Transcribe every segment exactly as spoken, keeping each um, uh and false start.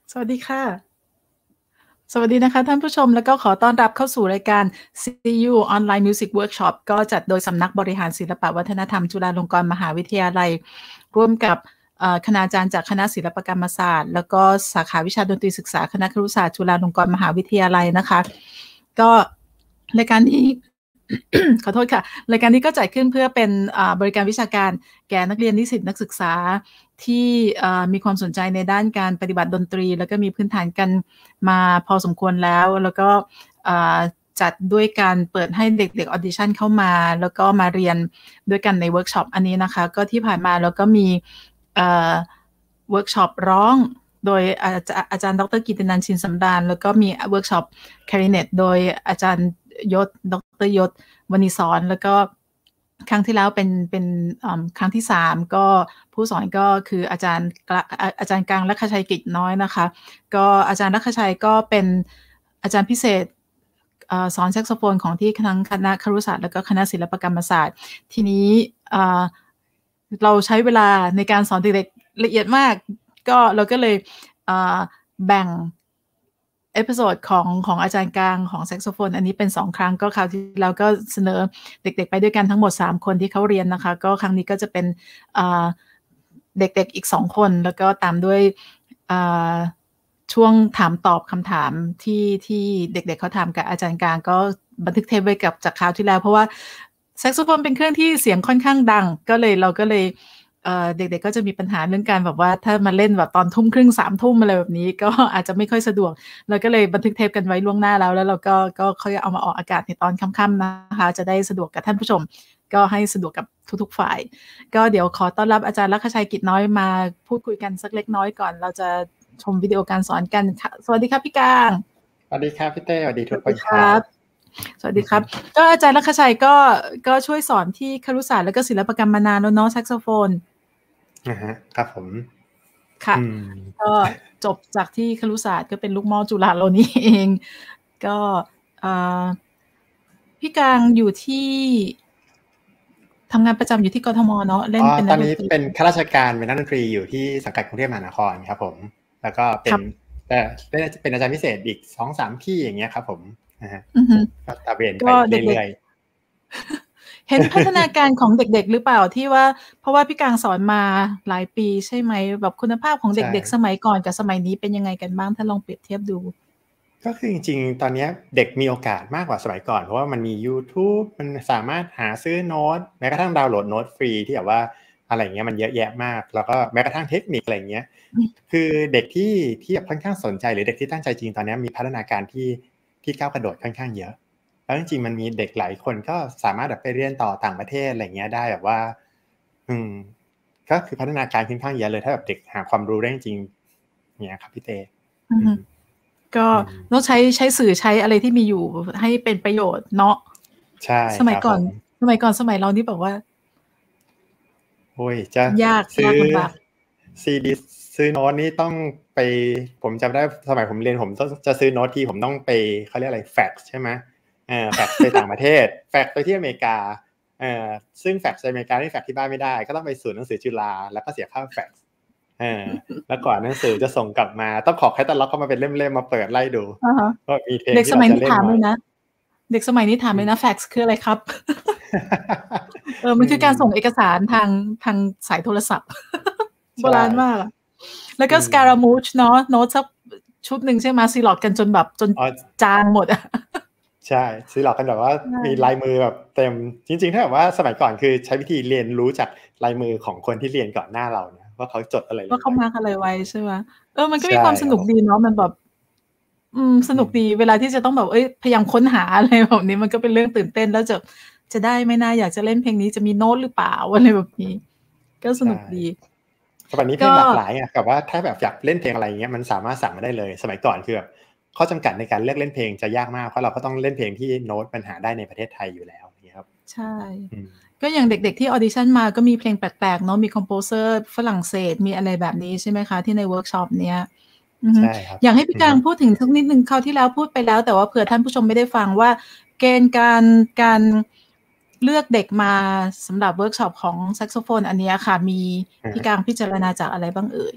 สวัสดีค่ะสวัสดีนะคะท่านผู้ชมแล้วก็ขอต้อนรับเข้าสู่รายการ ซี ยู Online Music Workshop ก็จัดโดยสำนักบริหารศิลปวัฒนธรรมจุฬาลงกรณ์มหาวิทยาลัยร่วมกับคณาจารย์จากคณะศิลปกรรมศาสตร์แล้วก็สาขาวิชาดนตรีศึกษาคณะครุศาสตร์จุฬาลงกรณ์มหาวิทยาลัยนะคะก็รายการนี้ ขอโทษค่ะรายการนี้ก็จัดขึ้นเพื่อเป็นบริการวิชาการแก่นักเรียนนิสิตนักศึกษาที่มีความสนใจในด้านการปฏิบัติดนตรีแล้วก็มีพื้นฐานกันมาพอสมควรแล้วแล้วก็จัดด้วยการเปิดให้เด็กๆออดิชั่นเข้ามาแล้วก็มาเรียนด้วยกันในเวิร์กช็อปอันนี้นะคะก็ที่ผ่านมาแล้วก็มีเวิร์กช็อปร้องโดยอาจารย์ดร.กิตตินันท์ ชินสำราญแล้วก็มีเวิร์กช็อปคลาริเนตโดยอาจารย์ยศดร.ยศวณิสรแล้วก็ครั้งที่แล้วเป็นเป็นครั้งที่สามก็ผู้สอนก็คืออาจารย์อาจารย์กลางลักขชัยกิจน้อยนะคะก็อาจารย์ลักขชัยก็เป็นอาจารย์พิเศษสอนแซกโซโฟนของที่ทั้งคณะครุศาสตร์แล้วก็คณะศิลปกรรมศาสตร์ทีนี้เราใช้เวลาในการสอนเด็กๆละเอียดมากก็เราก็เลยแบ่งเอพิโซดของของอาจารย์กลางของแซกโซโฟนอันนี้เป็นสองครั้งก็คราวที่แล้วก็เสนอเด็กๆไปด้วยกันทั้งหมดสามคนที่เขาเรียนนะคะก็ครั้งนี้ก็จะเป็นเด็กๆอีกสองคนแล้วก็ตามด้วยช่วงถามตอบคำถามที่ที่เด็กๆเขาถามกับอาจารย์กลางก็บันทึกเทปไว้กับจากคราวที่แล้วเพราะว่าแซกโซโฟนเป็นเครื่องที่เสียงค่อนข้างดังก็เลยเราก็เลยเด็กๆก็จะมีปัญหาเรื่องการแบบว่าถ้ามาเล่นแบบตอนทุ่มครึ่งสามทุ่มอะไรแบบนี้ก็อาจจะไม่ค่อยสะดวกเราก็เลยบันทึกเทปกันไว้ล่วงหน้าแล้วแล้วเราก็ก็ค่อยเอามาออกอากาศในตอนค่ำๆนะคะจะได้สะดวกกับท่านผู้ชมก็ให้สะดวกกับทุกๆฝ่ายก็เดี๋ยวขอต้อนรับอาจารย์ลักขชัยกิจน้อยมาพูดคุยกันสักเล็กน้อยก่อนเราจะชมวิดีโอการสอนกันค่ะสวัสดีครับพี่กางสวัสดีครับพี่เต้สวัสดีทุกคนครับสวัสดีครับก็อาจารย์ลักขชัยก็ก็ช่วยสอนที่ครุศาสตร์แล้วก็ศิลปกรรมมานานแล้วเนาะแซกโซโฟนนะฮะครับผมค่ะก็จบจากที่ครุศาสตร์ก็เป็นลูกหม้อจุฬาเรานี่เองก็พี่กางอยู่ที่ทำงานประจำอยู่ที่กทมเนาะเล่นเป็นตอนนี้เป็นข้าราชการเป็นนักดนตรีอยู่ที่สังกัดกรุงเทพมหานครครับผมแล้วก็เป็นแต่เป็นอาจารย์พิเศษอีก สองสาม ที่อย่างเงี้ยครับผมนะฮะก็ตะเวนไปเรื่อยเห็นพัฒนาการของเด็กๆหรือเปล่าที่ว่าเพราะว่าพี่กางสอนมาหลายปีใช่ไหมแบบคุณภาพของเด็กๆสมัยก่อนกับสมัยนี้เป็นยังไงกันบ้างถ้าลองเปรียบเทียบดูก็คือจริงๆตอนนี้เด็กมีโอกาสมากกว่าสมัยก่อนเพราะว่ามันมี YouTube มันสามารถหาซื้อโน้ตแม้กระทั่งดาวน์โหลดโน้ตฟรีที่แบบว่าอะไรเงี้ยมันเยอะแยะมากแล้วก็แม้กระทั่งเทคนิคอะไรเงี้ยคือเด็กที่ที่ค่อนข้างสนใจหรือเด็กที่ตั้งใจจริงตอนนี้มีพัฒนาการที่ที่ก้าวกระโดดค่อนข้างเยอะแล้วจริงๆมันมีเด็กหลายคนก็สามารถแบบไปเรียนต่อต่างประเทศอะไรเงี้ยได้แบบว่าอืมก็คือพัฒนาการค่อนข้างเยอะเลยถ้าแบบเด็กหาความรู้ได้จริงเนี่ยครับพี่เต้ก็ต้องใช้ใช้สื่อใช้อะไรที่มีอยู่ให้เป็นประโยชน์เนาะใช่สมัยก่อนสมัยก่อนสมัยเรานี่บอกว่าโอ้ยจะยากยากลำบากซีดีซื้อโน้ตนี่ต้องไปผมจำได้สมัยผมเรียนผมต้องจะซื้อโน้ตที่ผมต้องไปเขาเรียกอะไรแฟกซ์ใช่ไหมเออแฟกซ์ไปต่างประเทศแฟกซ์ไปที่อเมริกาเออซึ่งแฟกซ์ในอเมริกาที่แฟกซ์ที่บ้านไม่ได้ก็ต้องไปศูนย์หนังสือจุฬาแล้วก็เสียค่าแฟกซ์เออแล้วก่อนหนังสือจะส่งกลับมาต้องขอแคตตาล็อกเข้ามาเป็นเล่มๆมาเปิดไล่ดูก็มีเพลงที่เราจะเล่นมาเด็กสมัยนี้ถามเลยนะแฟกซ์คืออะไรครับเออมันคือการส่งเอกสารทางทางสายโทรศัพท์โบราณมากแล้วก็สการามูชเนาะโน้ตสักชุดหนึ่งใช่ไหมซีล็อกกันจนแบบจนจางหมดอ่ะใช่ซีล็อกกันแบบว่ามีลายมือแบบเต็มจริงๆถ้าแบบว่าสมัยก่อนคือใช้วิธีเรียนรู้จากลายมือของคนที่เรียนก่อนหน้าเรานะว่าเขาจดอะไรว่าเขามาร์คอะไรไว้ใช่ไหมเออมันก็มีความสนุกดีเนาะมันแบบอืมสนุกดีเวลาที่จะต้องแบบเอ้ยพยายามค้นหาอะไรแบบนี้มันก็เป็นเรื่องตื่นเต้นแล้วจะจะได้ไหมนะอยากจะเล่นเพลงนี้จะมีโน้ตหรือเปล่าอะไรแบบนี้ก็สนุกดีสมัยนี้เพลงหลากหลายอ่ะกับว่าถ้าแบบอยากเล่นเพลงอะไรอย่างเงี้ยมันสามารถสั่งมาได้เลยสมัยก่อนคือแบบข้อจำกัดในการเลือกเล่นเพลงจะยากมากเพราะเราก็ต้องเล่นเพลงที่โน้ตมันหาได้ในประเทศไทยอยู่แล้วนี่ครับใช่ก็อย่างเด็กๆที่ออดิชั่นมาก็มีเพลงแปลกๆเนาะมีคอมโพเซอร์ฝรั่งเศสมีอะไรแบบนี้ใช่ไหมคะที่ในเวิร์กช็อปเนี้ยใช่ครับอยากให้พี่กางพูดถึงสักนิดนึงคราวที่แล้วพูดไปแล้วแต่ว่าเผื่อท่านผู้ชมไม่ได้ฟังว่าเกณฑ์การการเลือกเด็กมาสำหรับเวิร์กช็อปของแซกโซโฟนอันนี้ค่ะมีพี่กางพิจารณาจากอะไรบ้างเอ่ย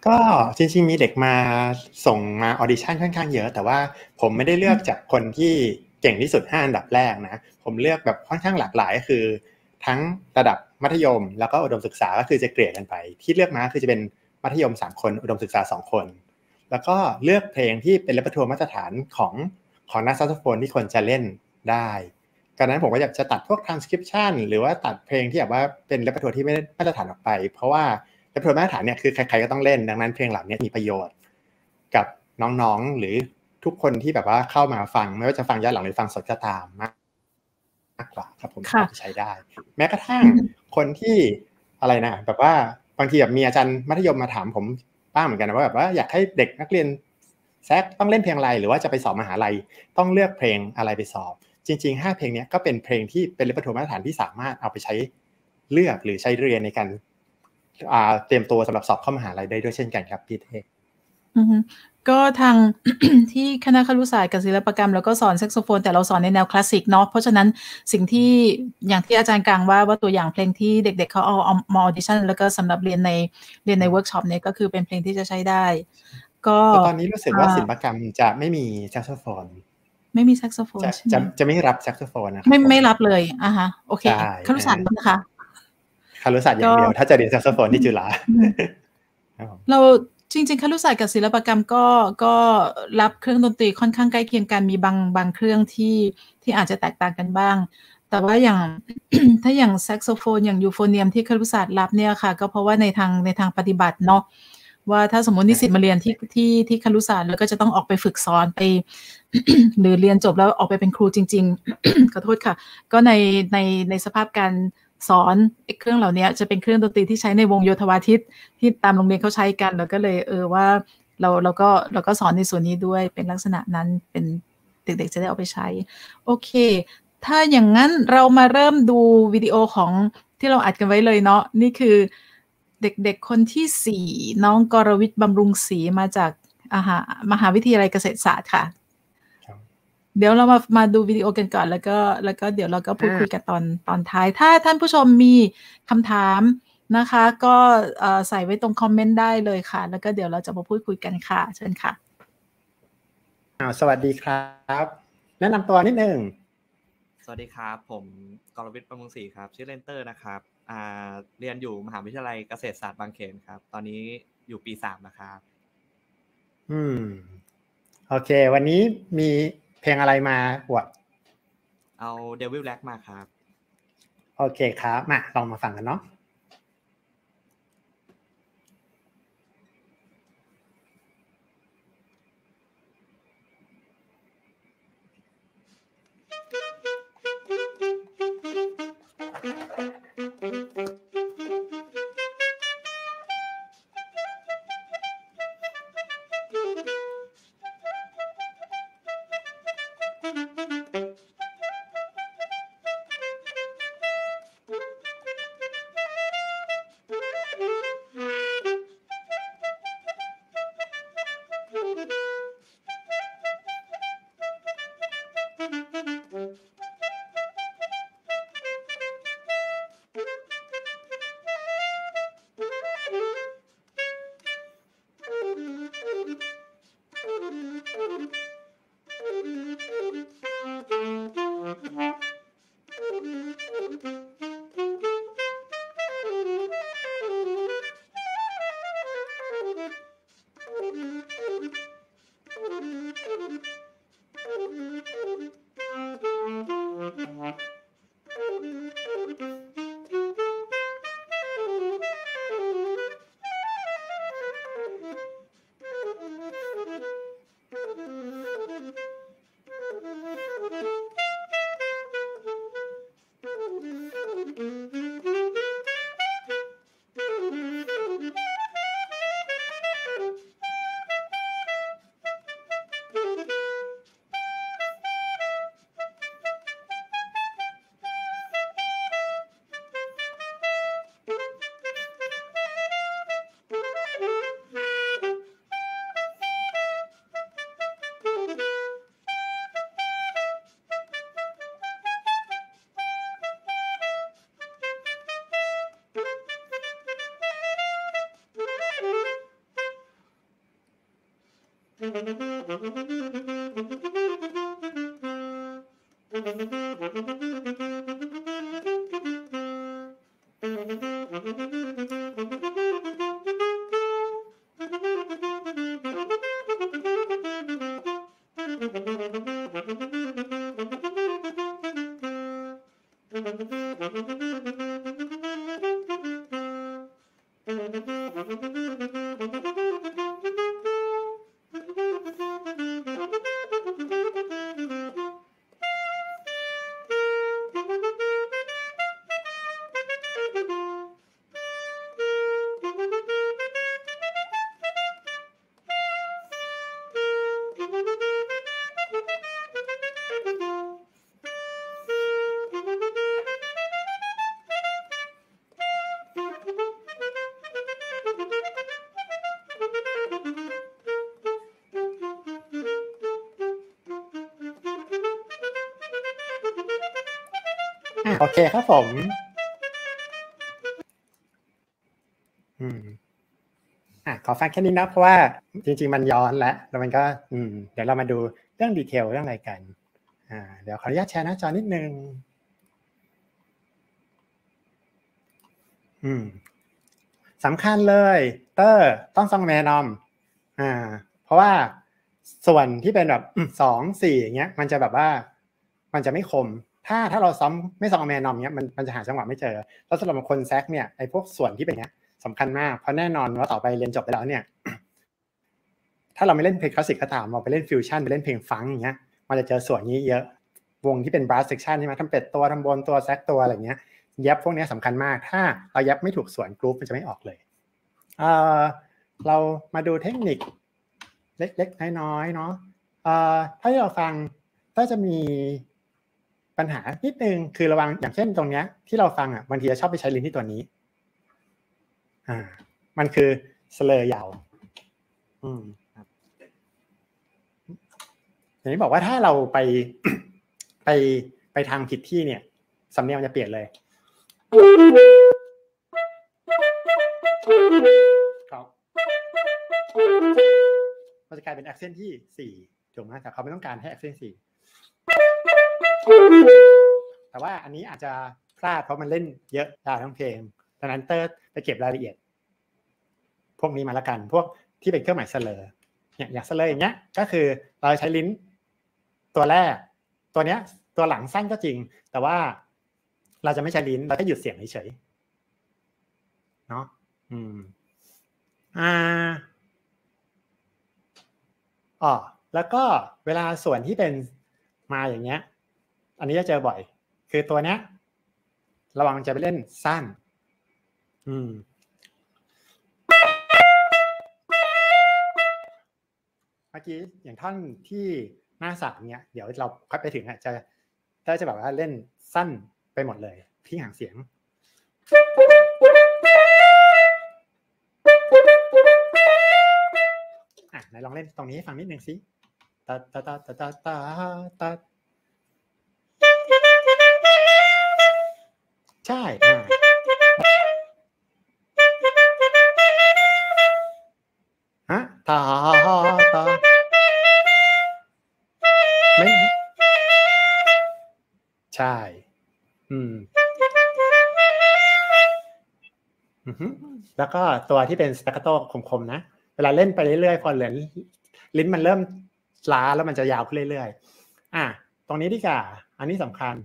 ก็จริงๆมีเด็กมาส่งมาออดิชั่นค่อนข้างเยอะแต่ว่าผมไม่ได้เลือกจากคนที่เก่งที่สุดห้าอันดับแรกนะผมเลือกแบบค่อนข้างหลากหลายคือทั้งระดับมัธยมแล้วก็อุดมศึกษาก็คือจะเกรดกันไปที่เลือกมาคือจะเป็นมัธยมสามคนอุดมศึกษาสองคนแล้วก็เลือกเพลงที่เป็นเรปอร์ทัวร์มาตรฐานของของนักแซกโซโฟนที่คนจะเล่นได้ดังนั้นผมก็อยากจะตัดพวก transcription หรือว่าตัดเพลงที่แบบว่าเป็นเรปอร์ทัวร์ที่ไม่ได้มาตรฐานออกไปเพราะว่าเรปอร์ทัวร์มาตรฐานเนี่ยคือใครๆก็ต้องเล่นดังนั้นเพลงเหล่านี้มีประโยชน์กับน้องๆหรือทุกคนที่แบบว่าเข้ามาฟังไม่ว่าจะฟังย้อนหลังหรือฟังสดก็ตามมากมากกว่าครับผมจะใช้ได้แม้กระทั่งคนที่อะไรนะแบบว่าบางทีแบบมีอาจารย์มัธยมมาถามผมบ้างเหมือนกันนะว่าแบบว่าอยากให้เด็กนักเรียนแซกต้องเล่นเพลงอะไรหรือว่าจะไปสอบมหาลัยต้องเลือกเพลงอะไรไปสอบจริงๆห้าเพลงนี้ก็เป็นเพลงที่เป็นเรปอร์ทัวร์มาตรฐานที่สามารถเอาไปใช้เลือกหรือใช้เรียนในการเตรียมตัวสำหรับสอบเข้ามหาลัยได้ด้วยเช่นกันครับพี่เทพก็ทาง ที่คณะครุศาสตร์กับศิลปกรรมแล้วก็สอนแซกโซโฟนแต่เราสอนในแนวคลาสสิกเนาะเพราะฉะนั้นสิ่งที่อย่างที่อาจารย์กลางว่าว่าตัวอย่างเพลงที่เด็กๆเขาเอาเอามาออดิชั่นแล้วก็สำหรับเรียนในเรียนในเวิร์กช็อปเนี่ยก็คือเป็นเพลงที่จะใช้ได้ก็ตอนนี้รู้สึกว่าศิลปกรรมจะไม่มีแซกโซโฟนไม่มีแซกโซโฟนใช่ไหมจะจะไม่รับแซกโซโฟนนะครับไม่ไม่รับเลยอ่ะฮะโอเคครุศาสตร์นะคะครุศาสตร์อย่างเดียวถ้าจะเรียนแซกโซโฟนที่จุฬาเราจริงๆครุศาสตร์กับศิลปกรรมก็ก็รับเครื่องดนตรีค่อนข้างใกล้เคียงกันมีบางบางเครื่องที่ที่อาจจะแตกต่างกันบ้างแต่ว่าอย่าง ถ้าอย่างแซกโซโฟนอย่างยูโฟเนียมที่ครุศาสตร์รับเนี่ยค่ะก็เพราะว่าในทางในทางปฏิบัติเนาะว่าถ้าสมมตินิสิตมาเรียนที่ที่ที่ครุศาสตร์แล้วก็จะต้องออกไปฝึกสอนไป หรือเรียนจบแล้วออกไปเป็นครูจริงๆ ขอโทษค่ะก็ในในในสภาพการสอนเครื่องเหล่านี้จะเป็นเครื่องดนตรีที่ใช้ในวงโยธวาทิตที่ตามโรงเรียนเขาใช้กันแล้วก็เลยเออว่าเราเราก็เราก็สอนในส่วนนี้ด้วยเป็นลักษณะนั้นเป็นเด็กๆจะได้เอาไปใช้โอเคถ้าอย่างนั้นเรามาเริ่มดูวิดีโอของที่เราอัดกันไว้เลยเนาะนี่คือเด็กๆคนที่สี่น้องกรวิทย์บำรุงศรีมาจากอาหามหาวิทยาลัยเกษตรศาสตร์ค่ะเดี๋ยวเรามามาดูวิดีโอกันก่อนแล้วก็แล้วก็เดี๋ยวเราก็พูดคุยกันตอนตอนท้ายถ้าท่านผู้ชมมีคำถามนะคะก็ใส่ไว้ตรงคอมเมนต์ได้เลยค่ะแล้วก็เดี๋ยวเราจะมาพูดคุยกันค่ะเชิญค่ะสวัสดีครับแนะนำตัวนิดนึงสวัสดีครับผมกรวิทย์บำรุงศรีครับชื่อเล่นเตอร์นะครับอ่าเรียนอยู่มหาวิทยาลัยเกษตรศาสตร์บางเขนครับตอนนี้อยู่ปีสามนะครับอืมโอเควันนี้มีเพลงอะไรมาอวดเอา Devil Black มาครับโอเคครับมาลองมาฟังกันเนาะโอเคครับผมอืมอ่ะขอฟังแค่นี้นะเพราะว่าจริงๆมันย้อนแล้วแล้วมันก็อืมเดี๋ยวเรามาดูเรื่องดีเทลเรื่องอะไรกันอ่าเดี๋ยวขออนุญาตแชร์หน้าจอนิดนึงอืมสำคัญเลยเตอร์ต้องซองแมนอมอ่าเพราะว่าส่วนที่เป็นแบบสองสี่อย่างเงี้ยมันจะแบบว่ามันจะไม่คมถ้าถ้าเราซ้อมไม่ซองแมนอมเงี้ยมันมันจะหาจังหวะไม่เจอแล้วสำหรับคนแซกเนี่ยไอ้พวกส่วนที่เป็นเนี้ยสำคัญมากเพราะแน่นอนว่าต่อไปเรียนจบไปแล้วเนี่ยถ้าเราไม่เล่นเพลงคลาสสิกก็ตามเราไปเล่นฟิวชั่นไปเล่นเพลงฟังก์อย่างเงี้ยมันจะเจอส่วนนี้เยอะวงที่เป็นบรัสเซกชันใช่ไหมทำเป็ดตัวทำบนตัวแซกตัวอะไรเงี้ยเย็บพวกนี้สำคัญมากถ้าเราเย็บไม่ถูกส่วนกรุ๊ปมันจะไม่ออกเลยเอ่อเรามาดูเทคนิคเล็กๆน้อยๆเนาะเอ่อถ้าเราฟังก็จะมีปัญหานิดนึงคือระวังอย่างเช่นตรงเนี้ยที่เราฟังอ่ะบางทีจะชอบไปใช้ลิ้นที่ตัวนี้อ่ามันคือสเลอร์ยาวอืมครับอย่างนี้บอกว่าถ้าเราไป ไปไปทางผิดที่เนี่ยสำเนียงมันจะเปลี่ยนเลยครับมันจะกลายเป็น accent ที่สี่ถูกไหมแต่เขาไม่ต้องการให้ accent สี่แต่ว่าอันนี้อาจจะพลาดเพราะมันเล่นเยอะยาวทั้งเพลงดังนั้นเตอร์ไปเก็บรายละเอียดพวกนี้มาละกันพวกที่เป็นเครื่องหมายสเลอร์เนี่ยอย่างสเลอร์อย่างเงี้ยก็คือเราใช้ลิ้นตัวแรกตัวเนี้ยตัวหลังสั้นก็จริงแต่ว่าเราจะไม่ใช้ลิ้นเราจะหยุดเสียงเฉยๆเนาะอืมอ่าอ๋อแล้วก็เวลาส่วนที่เป็นมาอย่างเงี้ยอันนี้จะเจอบ่อยคือตัวเนี้ยระวังจะไปเล่นสั้นอืมเมื่อกี้อย่างท่อนที่หน้าสามเนี้ยเดี๋ยวเราค่อยไปถึงอ่ะจะถ้าจะแบบว่าเล่นสั้นไปหมดเลยที่หางเสียงอ่ะไหนลองเล่นตรงนี้ให้ฟังนิดนึงสิตาตาตาตาตาตาตาใช่อ่าฮะตาตาไม่ใช่อืมอือฮึแล้วก็ตัวที่เป็นสเตคคาโต้คมๆนะเวลาเล่นไปเรื่อยๆพอเหลือลิ้นมันเริ่มล้าแล้วมันจะยาวขึ้นเรื่อยๆอ่ะตรงนี้ดีกว่าอันนี้สำคัญ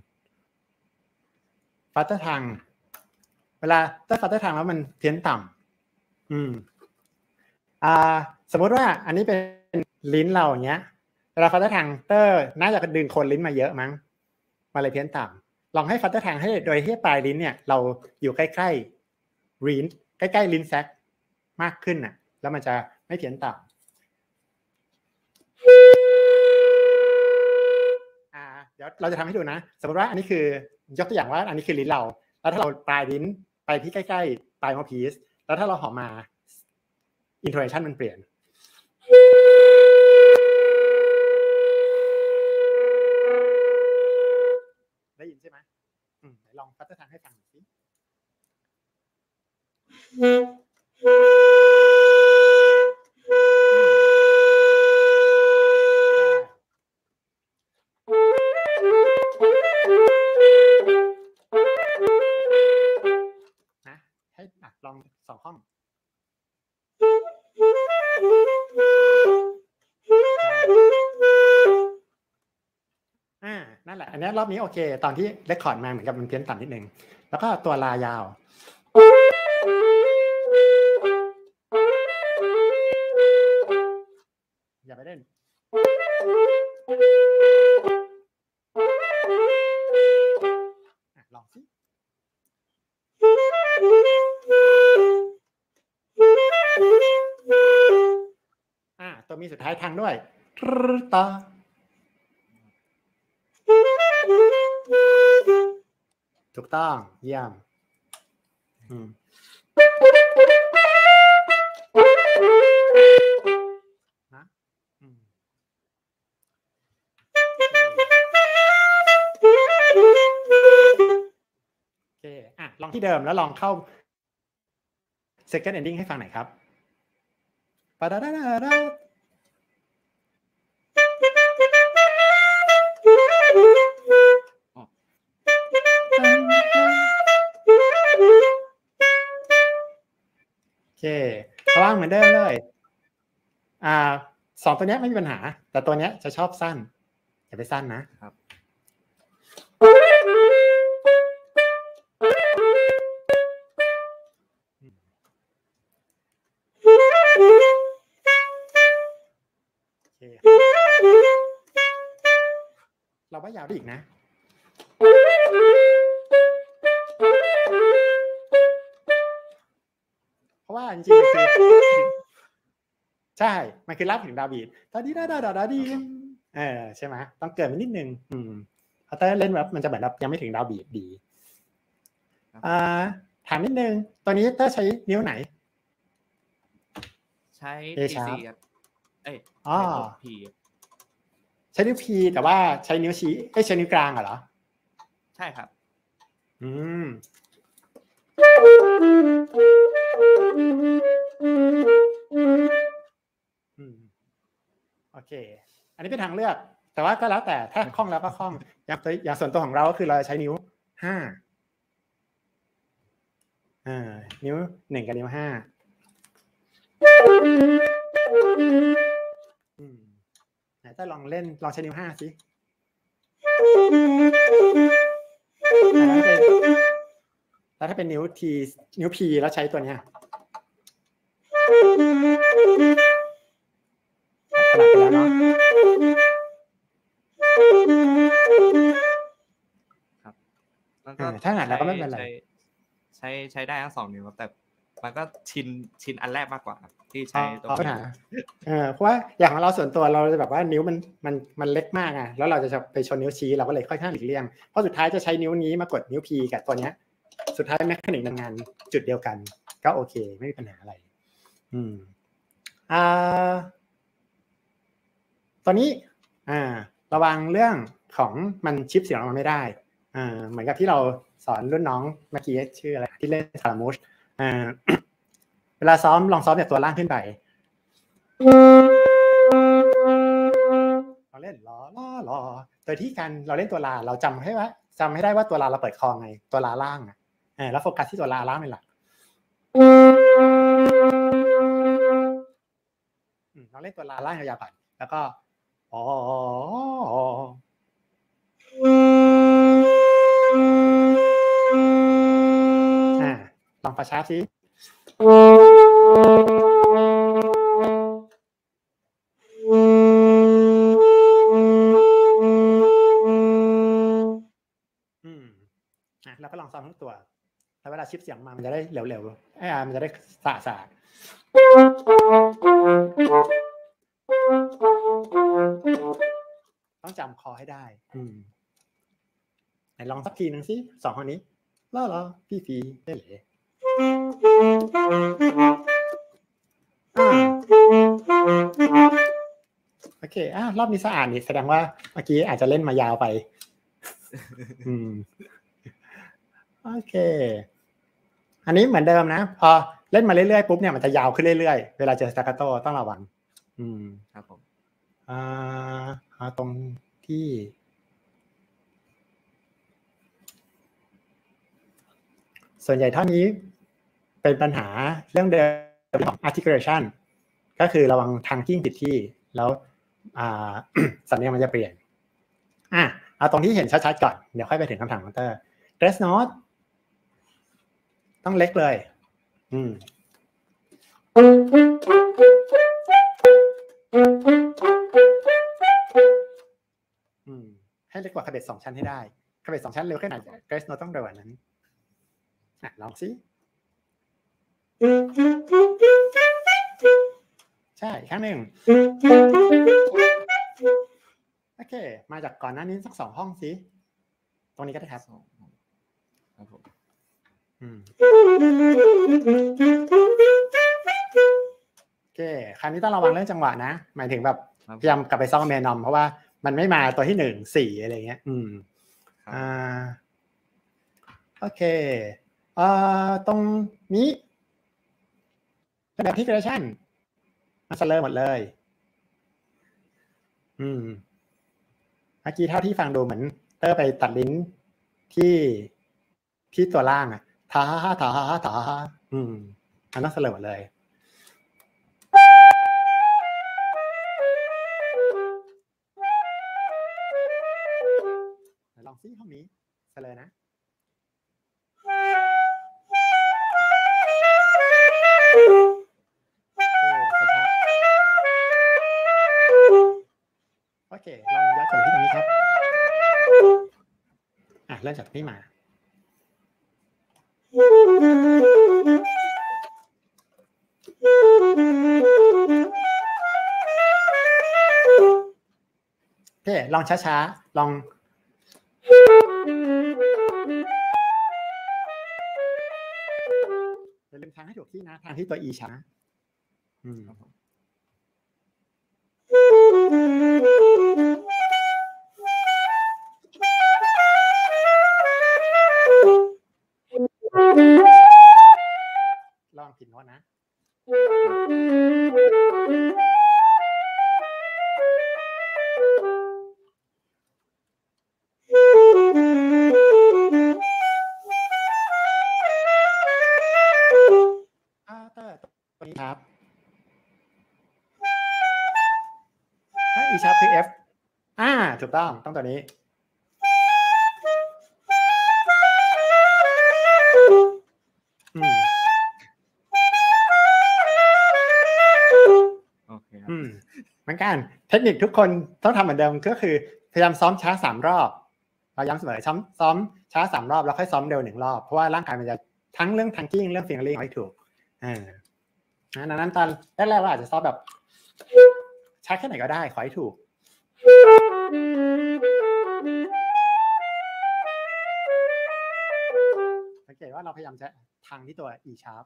ฟัตเตอร์ทางเวลาถ้าฟัตเตอร์ทางแล้วมันเพี้ยนต่ำอืมอ่าสมมติว่าอันนี้เป็นลิ้นเราอย่างเงี้ยเวลาฟัตเตอร์ทางเตอร์น่าจะดึงโคนลิ้นมาเยอะมั้งมาเลยเพี้ยนต่ำลองให้ฟัตเตอร์ทางให้โดยที่ปลายลิ้นเนี่ยเราอยู่ใกล้ๆลิ้นใกล้ๆลิ้นแซกมากขึ้นน่ะแล้วมันจะไม่เพี้ยนต่ำอ่าเดี๋ยวเราจะทำให้ดูนะสมมติว่าอันนี้คือยกตัวอย่างว่าอันนี้คือลิ้นเราแล้วถ้าเราปลายลิ้นไปที่ใกล้ๆปลายมอพีซแล้วถ้าเราหอมมาอินโทเนชันมันเปลี่ยนได้ยินใช่ไหมอืมไหนลองฟัตเตอร์ทางให้ฟังหน่อยสิแหละอันนี้รอบนี้โอเคตอนที่เรคคอร์ดมาเหมือนกับมันเพี้ยนต่ำนิดนึงแล้วก็ตัวลายาวอย่าไปเล่นลองสิอ่าตัวมีสุดท้ายทางด้วยต่อถูกต้องเยี่ยมอืมนะอืมโอเคอ่ะลองที่เดิมแล้วลองเข้า second ending ให้ฟังหน่อยครับปะดาดาดาดาโอเคระวังเหมือนเดิมเลยอ่าสองตัวนี้ไม่มีปัญหาแต่ตัวนี้จะชอบสั้นอย่าไปสั้นนะครับเราว่ายาวได้อีกนะเพราะว่าจริงๆมันคือใช่มันคือลากถึงดาวบีทตอนนี้ดาดาดาดาดีเออใช่ไหมต้องเกิดไปนิดนึงอืมพอเตอร์เล่นแบบมันจะแบบยังไม่ถึงดาวบีทดีอ่าถามนิดนึงตอนนี้เตอร์ใช้นิ้วไหนใช้ พี ซี ครับเอ้ยอ๋อ P ใช้นิ้ว P แต่ว่าใช้นิ้วชี้เอ้ยใช้นิ้วกลางเหรอใช่ครับอืมอืมโอเคอันนี้เป็นทางเลือกแต่ว่าก็แล้วแต่ถ้าคล่องแล้วก็คล่องอย่างตัวอย่างส่วนตัวของเราก็คือเราใช้นิ้วห้าอ่านิ้วหนึ่งกับนิ้วห้าอืมไหนจะลองเล่นลองใช้นิ้วห้าสิแล้วถ้าเป็นนิ้ว T นิ้ว P แล้วใช้ตัวเนี้ยถนัดไปแล้วเนาะครับถ้าถนัดแล้วก็ไม่เป็นไรใช้ใช้ได้ทั้งสองนิ้วแต่มันก็ชินชินอันแรกมากกว่าที่ใช้ตัวนี้เออเพราะว่าอย่างของเราส่วนตัวเราจะแบบว่านิ้วมันมันมันเล็กมากอ่ะแล้วเราจะไปชนนิ้วชี้เราก็เลยค่อยข้างหลีกเลี่ยงเพราะสุดท้ายจะใช้นิ้วนี้มากดนิ้ว P กับตัวเนี้ยสุดท้ายแมคานิกทำงานจุดเดียวกันก็โอเคไม่มีปัญหาอะไรอืมอ่าตอนนี้อ่าระวังเรื่องของมันชิปเสียงออกมาไม่ได้อ่าเหมือนกับที่เราสอนรุ่นน้องเมื่อกี้ชื่ออะไรที่เล่นซาลามูชอ่าเวลาซ้อมลองซ้อมจากตัวล่างขึ้นไปเราเล่นล้อล้อล้อโดยที่การเราเล่นตัวลาเราจำให้ว่าจำให้ได้ว่าตัวลาเราเปิดคอไงตัวลาล่างอ่ะแล้วโฟกัสที่ตัวลาล่างเป็นหลักเราเล่นตัวลาล่างยาวๆก่อนแล้วก็อ๋ออ่าลองประชาสิอืมอ่ะแล้วก็ลองซ้อมทั้งตัวแล้วเวลาชิปเสียงมามันจะได้เร็วๆไอ้มันจะได้สะสะต้องจำคอให้ได้อืมไหนลองสักทีนึงสิสองคนนี้ล่อล่อพี่ฟีได้เลยโอเคอ่ะรอบนี้สะอาดนี่แสดงว่าเมื่อกี้อาจจะเล่นมายาวไปอืมโอเคอันนี้เหมือนเดิมนะพอเล่นมาเรื่อยๆปุ๊บเนี่ยมันจะยาวขึ้นเรื่อยๆเวลาเจอสตาคาโต้ต้องระวังอืมครับผมอ่าเอาตรงที่ส่วนใหญ่เท่านี้เป็นปัญหาเรื่องเดิมของ articulation ก็คือระวังทางกิ้งผิดที่แล้วอ่าสำเนียงมันจะเปลี่ยนอ่ะเอาตรงที่เห็นชัดๆก่อนเดี๋ยวค่อยไปถึงคำถามของเตอร์ Grace Note ต้องเล็กเลยอืมอืมให้เล็กกว่าคาเบตสองชั้นให้ได้คาเบตสองชั้นเร็วแค่ไหน Grace Note ต้องเร็วกว่านั้นอ่ะลองสิใช่ครั้งหนึ่งโอเคมาจากก่อนหน้านี้สักสองห้องสิตรงนี้ก็ได้ครับครับผมอืมโอเคคราวนี้ต้องระวังเรื่องจังหวะนะหมายถึงแบบพยายามกลับไปซ้อมเมนอมเพราะว่ามันไม่มาตัวที่หนึ่งสี่อะไรเงี้ยอืมอ่าโอเคเอ่อตรงนี้เป็นแบบพิกเรชั่นมันสเลอร์หมดเลยอืมเมื่อกี้เท่าที่ฟังดูเหมือนเตอร์ไปตัดลิ้นที่ที่ตัวล่างอ่ะทาฮาทาฮาทาฮาอืมอันนั้นสเลอร์หมดเลยลองซิห้องนี้สเลอร์นะโอเคลองย้อนกลับมาที่ตรงนี้ครับอ่ะเริ่มจากที่มาโอเคลองช้าๆลองอย่าลืมทางให้ถูกที่นะทางที่ตัว E ช้าอืมลองผิดโน้ตนะอ่าเตอร์ตัวนี้ครับถ้า E sharp คือ F อ่าถูกต้องต้องตัวนี้อืมโอเคครับอืมเหมือนกันเทคนิคทุกคนต้องทำเหมือนเดิมก็คือพยายามซ้อมช้าสามรอบเราย้ำเสมอซ้อมซ้อมช้าสามรอบแล้วค่อยซ้อมเร็วหนึ่งรอบเพราะว่าร่างกายมันจะทั้งเรื่องทังกิ้งเรื่องฟิงเกอร์ลิงให้ถูกอ่าดังนั้นตอนแรกๆเราอาจจะซ้อมแบบช้าแค่ไหนก็ได้ขอให้ถูกสังเกตว่าเราพยายามจะทางที่ตัว E sharp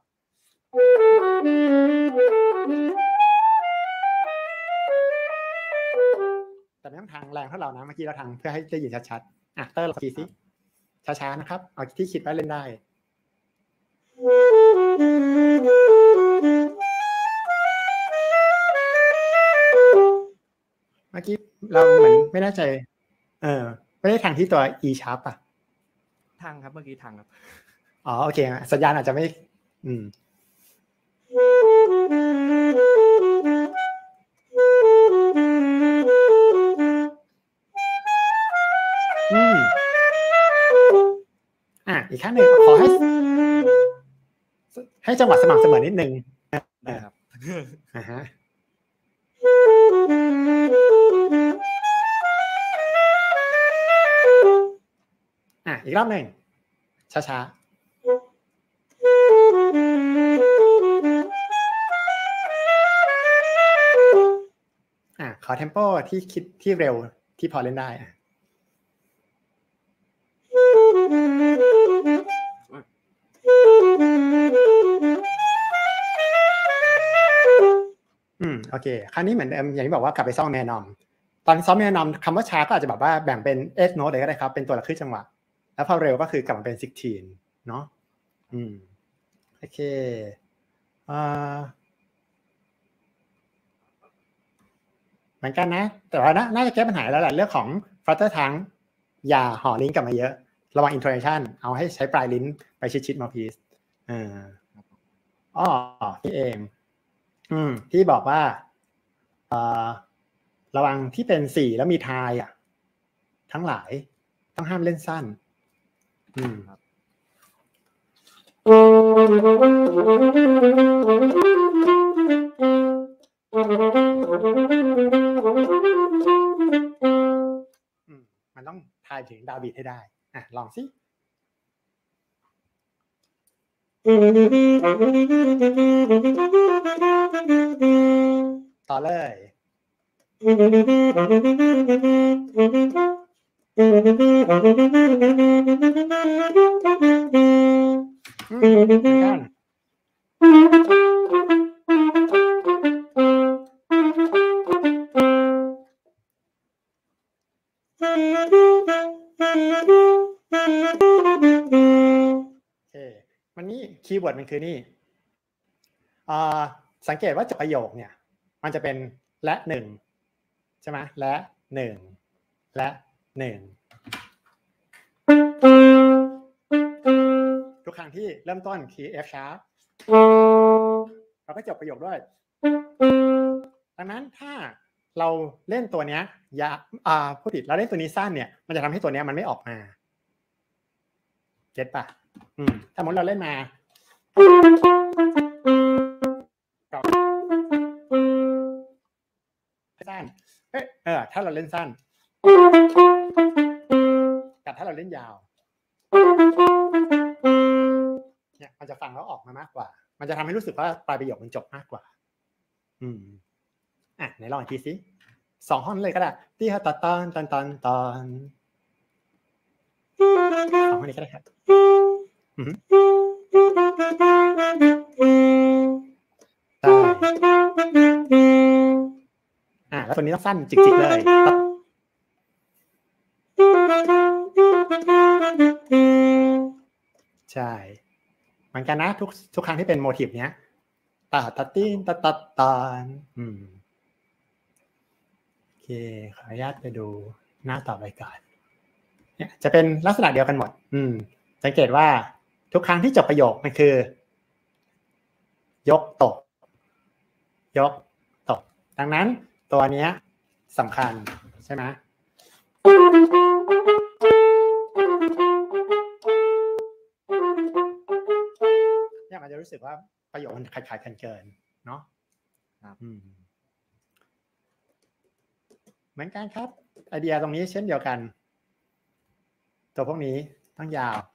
แต่ไม่ต้องทางแรงเท่าเรานะเมื่อกี้เราทางเพื่อให้ได้ยินชัดๆอ่ะเตอร์ลองทีสิช้าๆนะครับเอาที่คิดว่าเล่นได้เมื่อกี้เราเหมือนไม่แน่ใจเออไม่ได้ทางที่ตัว E sharp อ่ะทางครับเมื่อกี้ทางครับอ๋อโอเคสัญญาณอาจจะไม่อืมอืมอ่ะอีกครั้งหนึ่งขอให้ให้จังหวะสม่ำเสมอนิดนึงนะครับอ่าฮะอ่ะอีกรอบหนึ่งช้าๆอ่ะขอเทมโปที่คิดที่เร็วที่พอเล่นได้อ่ะอืมโอเคคราวนี้เหมือนเดิมอย่างที่บอกว่ากลับไปซ้อมแมนนอมตอนซ้อมแมนนอมคำว่าช้าก็อาจจะแบบว่าแบ่งเป็นเอสโน้ตเลยก็ได้ครับเป็นตัวละครึ่งจังหวะแล้วพอเร็วก็คือกลับมาเป็นสิบหกเนาะอืมโอเคอ่าเหมือนกันนะแต่ว่าน่าจะแก้ปัญหาแล้วแหละเรื่องของฟลัตเตอร์ทั้งอย่าห่อลิ้นกลับมาเยอะระวัง intonation เอาให้ใช้ปลายลิ้นไปชิดๆ mouthpiece อ่าอ๋อนี่เองอืมที่บอกว่าเอ่อระวังที่เป็นสี่แล้วมีทายอ่ะทั้งหลายต้องห้ามเล่นสั้นอืมมันต้องทายถึงดาวบีทให้ได้อ่ะลองสิต่อเลยเหมือนกันมันนี่คีย์เวิร์ดมันคือนี่สังเกตว่าจบประโยคเนี่ยมันจะเป็นและหนึ่งใช่ไหมและหนึ่งและหนึ่งทุกครั้งที่เริ่มต้นคีย์ F sharp เราก็จบประโยคด้วยดังนั้นถ้าเราเล่นตัวเนี้ยยาอ่าพูดผิดเราเล่นตัวนี้สั้นเนี่ยมันจะทำให้ตัวเนี้ยมันไม่ออกมาเก็ตป่ะอืมถ้าสมมติเราเล่นมาสั้นเออเออถ้าเราเล่นสั้นกับถ้าเราเล่นยาวเนี่ยมันจะฟังแล้วออกมามากกว่ามันจะทำให้รู้สึกว่าปลายประโยคมันจบมากกว่าอืมอ่ะไหนลองอีกทีสิสองห้องเลยก็ได้ที่ฮะตอนตอนตอนตอนตอนสองห้องนี้ก็ได้ครับอืมได้อ่ะแล้วตัวนี้ต้องสั้นจิกๆเลยใช่เหมือนกันนะทุกทุกครั้งที่เป็นโมทีฟเนี้ยตาตาตีนตาตาตานอืมโอเคขออนุญาตไปดูหน้าต่อไปก่อนเนี่ยจะเป็นลักษณะเดียวกันหมดอืมสังเกตว่าทุกครั้งที่จบประโยคมันคือยกตกยกตกดังนั้นตัวนี้สำคัญใช่ไหมเนี่ยมันจะรู้สึกว่าประโยคมันคล้ายๆกันเกินเนาะเหมือนกันครับไอเดียตรงนี้เช่นเดียวกันตัวพวกนี้ต้องยาว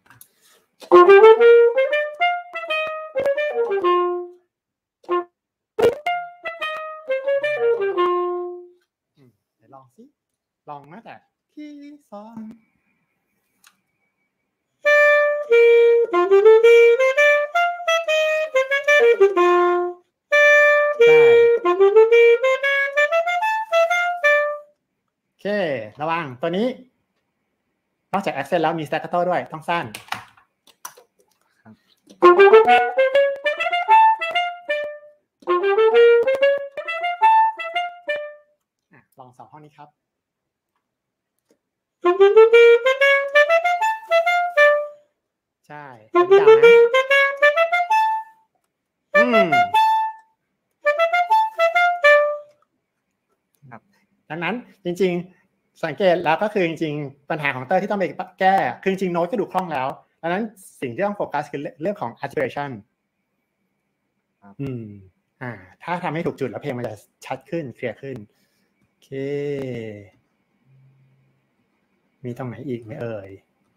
เดี๋ยวลองสิลองนะแต่ที่สองโอเคระวังตัวนี้นอกจาก accent แล้วมี staccato ด้วยต้องสั้นลองสองห้องนี้ครับใช่ยาวนะอืมครับดังนั้นจริงๆสังเกตแล้วก็คือจริงๆปัญหาของเตอร์ที่ต้องไปแก้คือจริงๆโน้ตก็ดูคล่องแล้วดังนั้นสิ่งที่ต้องโฟกัสคือเรื่องของ articulation อืมอ่าถ้าทำให้ถูกจุดแล้วเพลงมันจะชัดขึ้นเคลียร์ขึ้นโอเคมีตรงไหนอีกไหมเอ่ย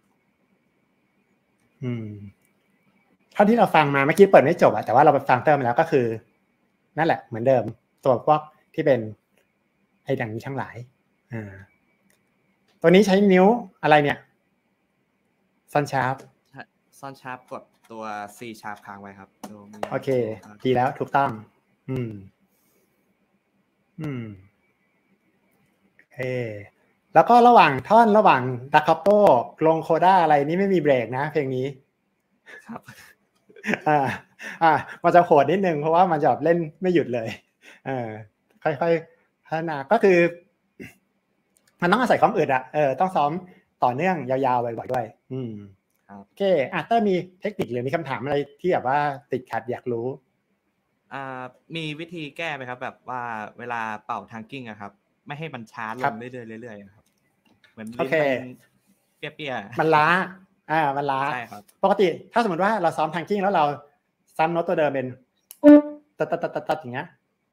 อืมเท่าที่เราฟังมาเมื่อกี้เปิดไม่จบอะแต่ว่าเราไปฟังเติมมาแล้วก็คือนั่นแหละเหมือนเดิมตัวพวกที่เป็นไอ้ดังนี้ทั้งหลายอ่าตัวนี้ใช้นิ้วอะไรเนี่ยซอนชาร์ปซอนชาร์ปกดตัว C ชาร์ปค้างไว้ครับโอเคดีแล้วถูกต้องอืมอืมโอเคแล้วก็ระหว่างท่อนระหว่างดาคาโปลงโคด้าอะไรนี่ไม่มีเบรกนะเพลงนี้ครับอ่าอ่ามันจะโหดนิดนึงเพราะว่ามันจะเล่นไม่หยุดเลยเออค่อยๆพัฒนาก็คือมันต้องอาศัยความอึดอ่ะเออต้องซ้อมต่อเนื่องยาวๆบ่อยๆด้วยอืมโอเคอ่ะเตอร์มีเทคนิคหรือมีคำถามอะไรที่แบบว่าติดขัดอยากรู้อ่ามีวิธีแก้ไหมครับแบบว่าเวลาเป่าทางกิ้งอะครับไม่ให้มันช้าลงเรื่อยๆเรื่อยๆครับเหมือนโอลิ้นเคมันเปี้ยๆมันล้าอ่ามันล้าใช่ครับปกติถ้าสมมติว่าเราซ้อมทางกิ้งแล้วเราซ้ำโน้ตตัวเดิมเป็นตัดตัดตัดตัดอย่างเงี้ย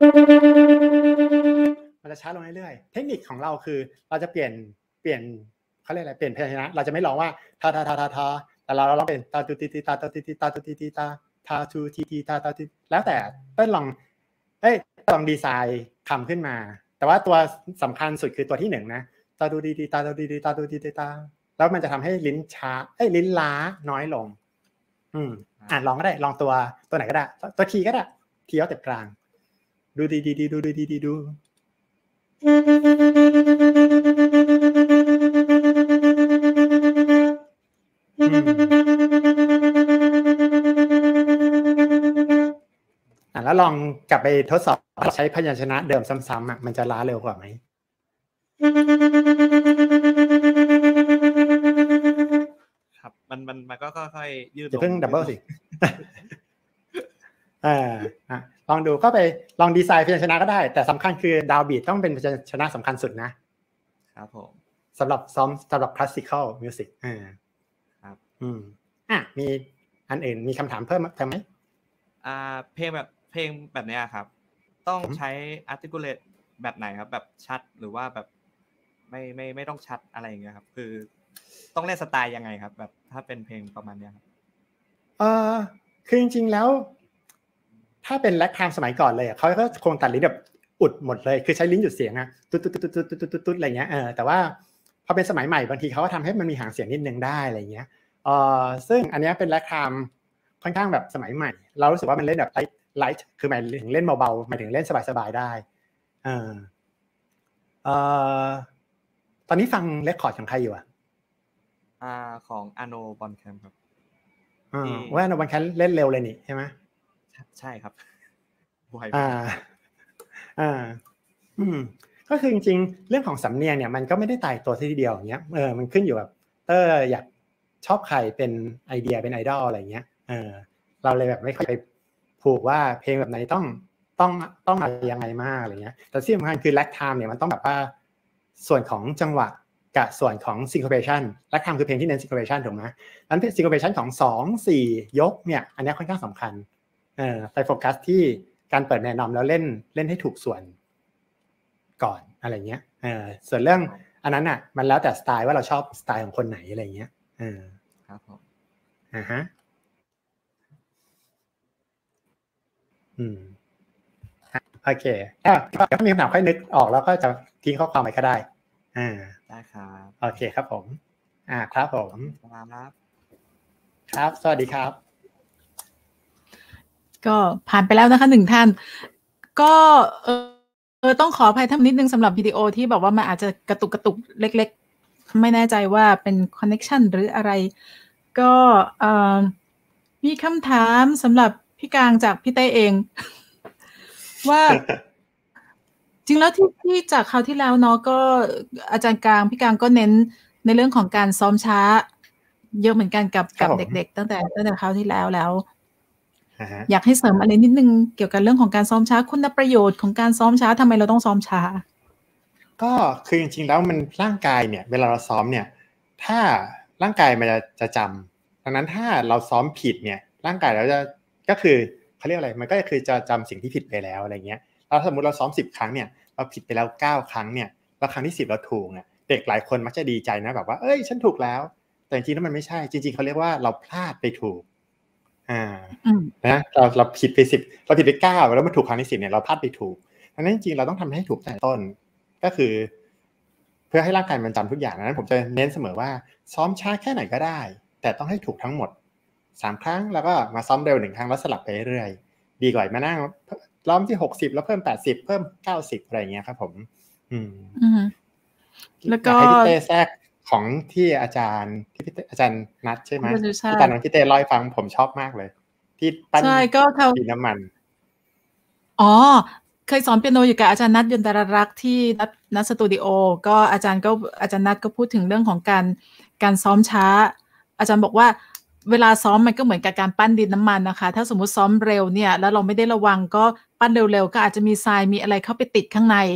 มันจะช้าลงเรื่อยๆเทคนิคของเราคือเราจะเปลี่ยนเปลี่ยนเขาเรียกอะไรเปลี่ยนพยัญชนะเราจะไม่ร้องว่าทาทาทาทาทาแต่เราร้องเป็นตาตุติติตาตาติติตาตุติติตาทาทูทีทีตาตาติแล้วแต่เต้นลองเอ้ยลองดีไซน์คำขึ้นมาแต่ว่าตัวสำคัญสุดคือตัวที่หนึ่งนะตาดูดีดีตาดูดีดีตาดูดีดีตาแล้วมันจะทำให้ลิ้นช้าเอ้ยลิ้นล้าน้อยลงอืมอ่ะลองก็ได้ลองตัวตัวไหนก็ได้ตัวทีก็ได้ทีเอาแต่กลางดูดีดีดีดูดีดีดีดูอ่ะแล้วลองกลับไปทดสอบใช้พยัญชนะเดิมซ้ำๆอ่ะมันจะล้าเร็วกว่าไหมครับมันมันมันก็ค่อยๆยืดลงอย่าเพิ่งดับเบิลสิอ่าอ่ะลองดูก็ไปลองดีไซน์พยัญชนะก็ได้แต่สำคัญคือดาวบีทต้องเป็นพยัญชนะสำคัญสุดนะครับผมสำหรับซ้อมสำหรับคลาสสิคอลมิวสิกอ่าครับอืมอ่ะมีอันอื่นมีคำถามเพิ่มเพิ่มไหมอ่าเพลงแบบเพลงแบบเนี้ยครับต้องใช้ articulate แบบไหนครับแบบชัดหรือว่าแบบไม่ไม่ไม่ต้องชัดอะไรอย่างเงี้ยครับคือต้องเล่นสไตล์ยังไงครับแบบถ้าเป็นเพลงประมาณเนี้ยครับเออคือจริงๆแล้วถ้าเป็นแร็กไทม์สมัยก่อนเลยอ่ะเขาก็คงตัดลิ้นแบบอุดหมดเลยคือใช้ลิ้นหยุดเสียงอ่ะตุ๊ดตุ๊ดตุ๊ดตุ๊ดตุ๊ดตุ๊ดตุ๊ดอะไรเงี้ยเออแต่ว่าพอเป็นสมัยใหม่บางทีเขาก็ทำให้มันมีหางเสียงนิดนึงได้อะไรเงี้ยเออซึ่งอันนี้เป็นแร็กไทม์ค่อนข้างแบบสมัยใหม่เรารู้สึกว่ามันเล่นแบบไลท์คือหมายถึงเล่นเบาๆหมายถึงเล่นสบายๆได้เออเออตอนนี้ฟังเรคคอร์ดของใครอยู่อ่ะอ่าของอาโนบอนแคมครับอ่าว่าอาโนบอนแคมเล่นเร็วเลยนี่ใช่ไหมใช่ครับอ่าอ่าอืมก็คือจริงๆเรื่องของสำเนียงเนี่ยมันก็ไม่ได้ตายตัวทีเดียวอย่างเงี้ยเออมันขึ้นอยู่กับเตอร์อยากชอบใครเป็นไอเดียเป็นไอดอลอะไรเงี้ยเออเราเลยแบบไม่ค่อยไปผูกว่าเพลงแบบไหนต้องต้องต้องอะไรยังไงมากอะไรเงี้ยแต่ที่สำคัญคือแร็กไทม์เนี่ยมันต้องแบบว่าส่วนของจังหวะกับส่วนของ syncopation แร็กไทม์คือเพลงที่เน้น syncopation ถูกไหมนั้น syncopation ของสอง สี่ยกเนี่ยอันนี้ค่อนข้างสำคัญเออไปโฟกัสที่การเปิดแนวนอมแล้วเล่นเล่นให้ถูกส่วนก่อนอะไรเงี้ยเออส่วนเรื่องอันนั้นอ่ะมันแล้วแต่สไตล์ว่าเราชอบสไตล์ของคนไหนอะไรเงี้ยเออครับผมอ่าฮะอืมโอเคอ่ะถ้ามีคำถามค่อยนึกออกแล้วก็จะทิ้งข้อความไปก็ได้อ่าได้ครับโอเคครับผมอ่าครับผมครับครับสวัสดีครับก็ผ่านไปแล้วนะคะหนึ่งท่านก็เออเออต้องขออภัยท่านนิดนึงสำหรับวิดีโอที่แบบว่ามันอาจจะกระตุกกระตุกเล็กๆไม่แน่ใจว่าเป็นคอนเนคชันหรืออะไรก็เอ่อมีคำถามสำหรับพี่กลางจากพี่เต้เองว่าจริงแล้วที่ที่จากคราวที่แล้วเนาะก็อาจารย์กลางพี่กลางก็เน้นในเรื่องของการซ้อมช้าเยอะเหมือนกันกับกับเด็กๆตั้งแต่ตั้งแต่คราวที่แล้วแล้วอยากให้เสริมอะไรนิดนึงเกี่ยวกับเรื่องของการซ้อมช้าคุณประโยชน์ของการซ้อมช้าทำไมเราต้องซ้อมช้าก็คือจริงๆแล้วมันร่างกายเนี่ยเวลาเราซ้อมเนี่ยถ้าร่างกายมันจะจะจำดังนั้นถ้าเราซ้อมผิดเนี่ยร่างกายเราจะก็คือเขาเรียกอะไรมันก็คือจะจำสิ่งที่ผิดไปแล้วอะไรเงี้ยแล้วสมมติเราซ้อมสิบครั้งเนี่ยเราผิดไปแล้วเก้าครั้งเนี่ยแล้วครั้งที่สิบเราถูกเนี่ยเด็กหลายคนมักจะดีใจนะแบบว่าเอ้ยฉันถูกแล้วแต่จริงๆแล้วมันไม่ใช่จริงๆเขาเรียกว่าเราพลาดไปถูกอ่านะเราเราผิดไปสิบเราผิดไปเก้าแล้วมาถูกครั้งที่สิบเนี่ยเราพลาดไปถูกดังนั้นจริงๆเราต้องทำให้ถูกแต่ต้นก็คือเพื่อให้ร่างกายมันจำทุกอย่างนั้นผมจะเน้นเสมอว่าซ้อมช้าแค่ไหนก็ได้แต่ต้องให้ถูกทั้งหมดสามครั้งแล้วก็มาซ้อมเร็วหนึ่งครั้งแล้วสลับไปเรื่อยๆดีกว่ามานั่งล้อมที่หกสิบแล้วเพิ่มแปดสิบเพิ่มเก้าสิบอะไรอย่างเงี้ยครับผมอืมแล้วก็ให้พี่เต้แทรกของที่อาจารย์ที่พี่อาจารย์นัทใช่ไหมที่ตอนนั้นพี่เต้เล่าให้ฟังผมชอบมากเลยที่ปั้นดินน้ำมันอ๋อเคยสอนเปียโนอยู่กับอาจารย์นัทยนตรรักษ์ที่นัทนัทสตูดิโอก็อาจารย์ก็อาจารย์นัทก็พูดถึงเรื่องของการการซ้อมช้าอาจารย์บอกว่าเวลาซ้อมมันก็เหมือนกับการปั้นดินน้ำมันนะคะถ้าสมมุติซ้อมเร็วเนี่ยแล้วเราไม่ได้ระวังก็ปั้นเร็วๆก็อาจจะมีทรายมีอะไรเข้าไปติดข้างใน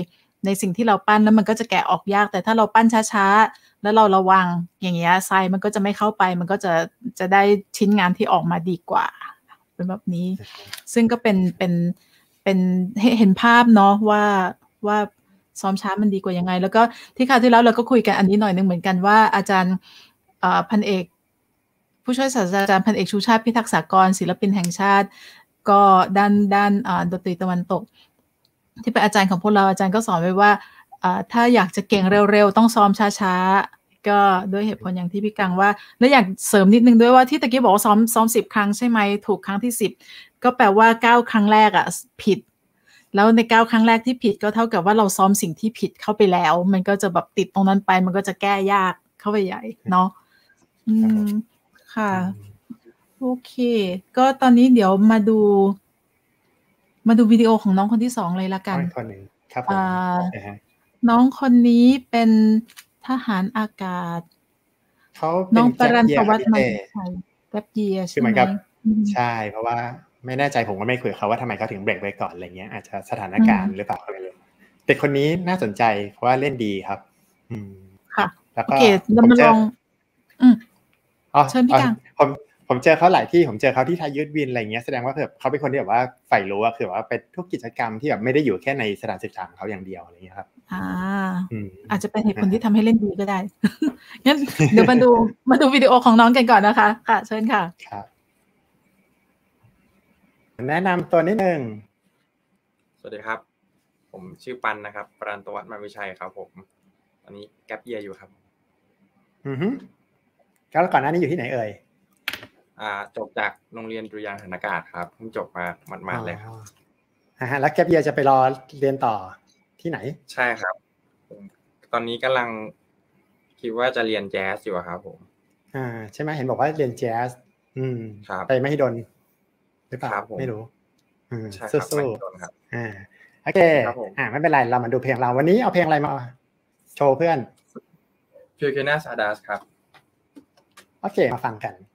ในสิ่งที่เราปั้นแล้วมันก็จะแกะออกยากแต่ถ้าเราปั้นช้าๆแล้วเราระวังอย่างเงี้ยทรายมันก็จะไม่เข้าไปมันก็จะจะได้ชิ้นงานที่ออกมาดีกว่าเป็นแบบนี้ซึ่งก็เป็นเป็นเป็นเห็นภาพเนาะว่าว่าซ้อมช้ามันดีกว่ายังไงแล้วก็ที่คราวที่แล้วเราก็คุยกันอันนี้หน่อยนึงเหมือนกันว่าอาจารย์พันเอกผู้ช่วยศาสตราจารย์พันเอกชูชาติพิทักษากรศิลปินแห่งชาติก็ด้านด้านดนตรีตะวันตกที่เป็นอาจารย์ของพวกเราอาจารย์ก็สอนไว้ว่าถ้าอยากจะเก่งเร็วๆต้องซ้อมช้าๆก็ด้วยเหตุผลอย่างที่พี่กังว่าและอยากเสริมนิดนึงด้วยว่าที่ตะกี้บอกว่าซ้อมซ้อมสิบครั้งใช่ไหมถูกครั้งที่สิบก็แปลว่าเก้าครั้งแรกอ่ะผิดแล้วในเก้าครั้งแรกที่ผิดก็เท่ากับว่าเราซ้อมสิ่งที่ผิดเข้าไปแล้วมันก็จะแบบติดตรงนั้นไปมันก็จะแก้ยากเข้าไปใหญ่เนาะอืมค่ะโอเคก็ตอนนี้เดี๋ยวมาดูมาดูวิดีโอของน้องคนที่สองเลยละกันคนหนึ่งครับผมน้องคนนี้เป็นทหารอากาศเขาน้องปรัญญวัฒน์มาชัยแกปเยียใช่ไหมใช่เพราะว่าไม่แน่ใจผมก็ไม่คุยกับเขาว่าทำไมเขาถึงเบรกไว้ก่อนอะไรเงี้ยอาจจะสถานการณ์หรือเปล่าอะไรเลยแต่คนนี้น่าสนใจเพราะว่าเล่นดีครับอืมค่ะแล้วก็โอเคเรามาลองอืมอ๋อเชิญพี่กังผมผมเจอเขาหลายที่ผมเจอเขาที่ไทยยืดวินอะไรเงี้ยแสดงว่าแบบเขาเป็นคนที่แบบว่าใฝ่รู้อะคือว่าเป็นทุกกิจกรรมที่แบบไม่ได้อยู่แค่ในสถานศึกษาของเขาอย่างเดียวอะไรเงี้ยครับอ่าอาจจะเป็นเหตุผลที่ทำให้เล่นดีก็ได้งั้นเดี๋ยวมาดูมาดูวิดีโอของน้องกันก่อนนะคะค่ะเชิญค่ะครับแนะนำตัวนิดนึงสวัสดีครับผมชื่อปันนะครับปรัญญวัฒน์มาวิชัยครับผมตอนนี้แกปเยียอยู่ครับอือฮึแล้วก่อนหน้านี้อยู่ที่ไหนเอ่ยอ่าจบจากโรงเรียนดุริยางค์ทหารอากาศครับเพิ่งจบมาหมาดๆเลยครับอ่าฮะแล้วแกปเยียจะไปรอเรียนต่อที่ไหนใช่ครับตอนนี้กำลังคิดว่าจะเรียนแจ๊สอยู่ครับผมอ่าใช่ไหมเห็นบอกว่าเรียนแจ๊สอืมไปมหิดลหรือเปล่าไม่รู้อืมสู้ๆครับอ่าโอเคอ่าไม่เป็นไรเรามาดูเพลงเราวันนี้เอาเพลงอะไรมาโชว์เพื่อน Purkina Sadas ครับโอเคมาฟังกัน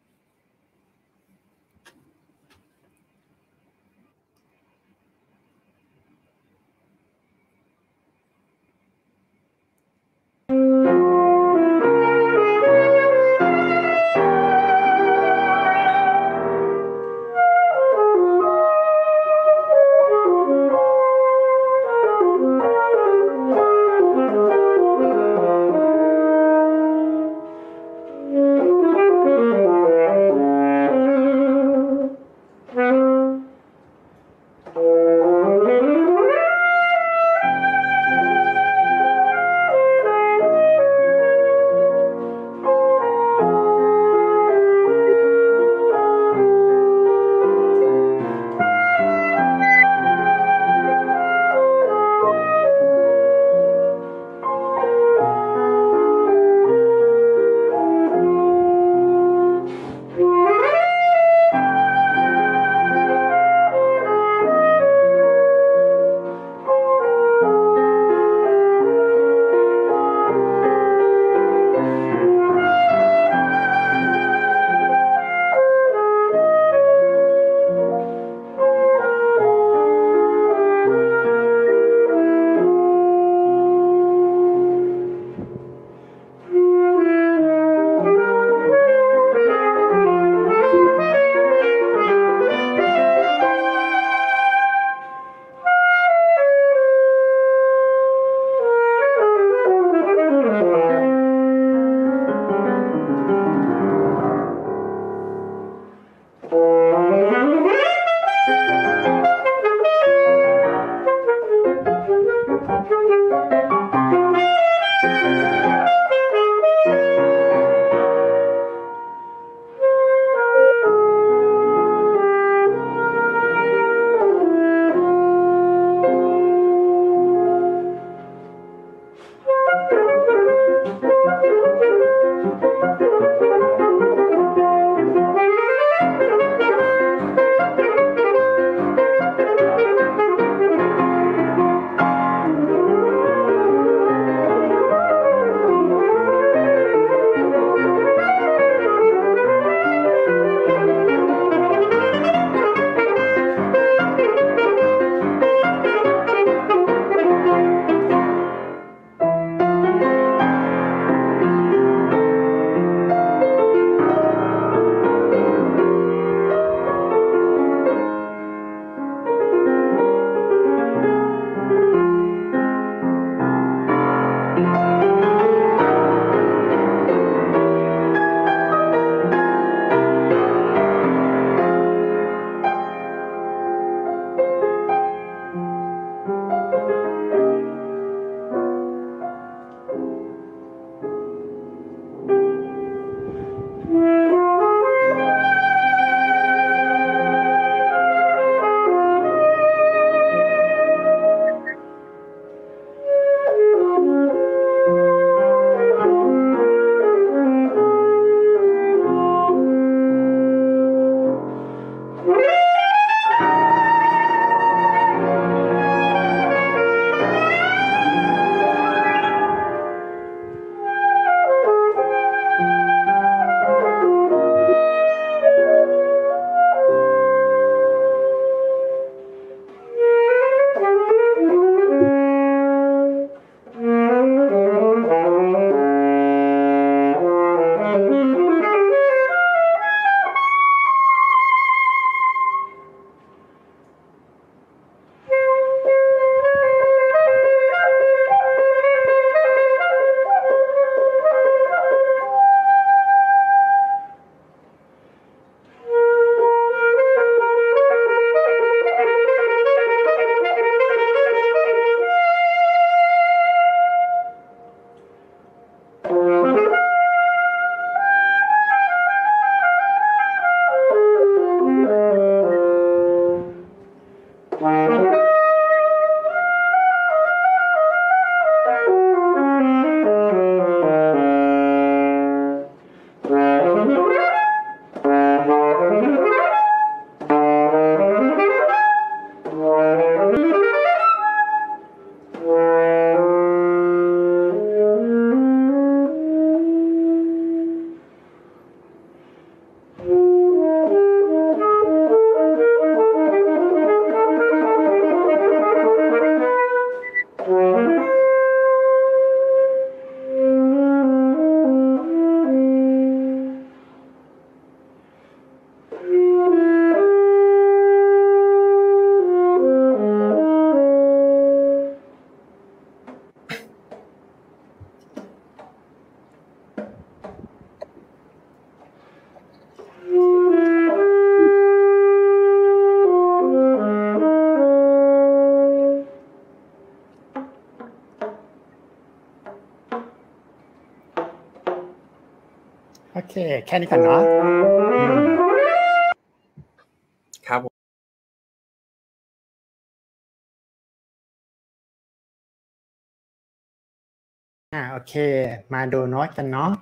โอเคแค่นี้ก่อนเนาะครับผมอ่าโอเคมาดูโน้ตกันเนาะ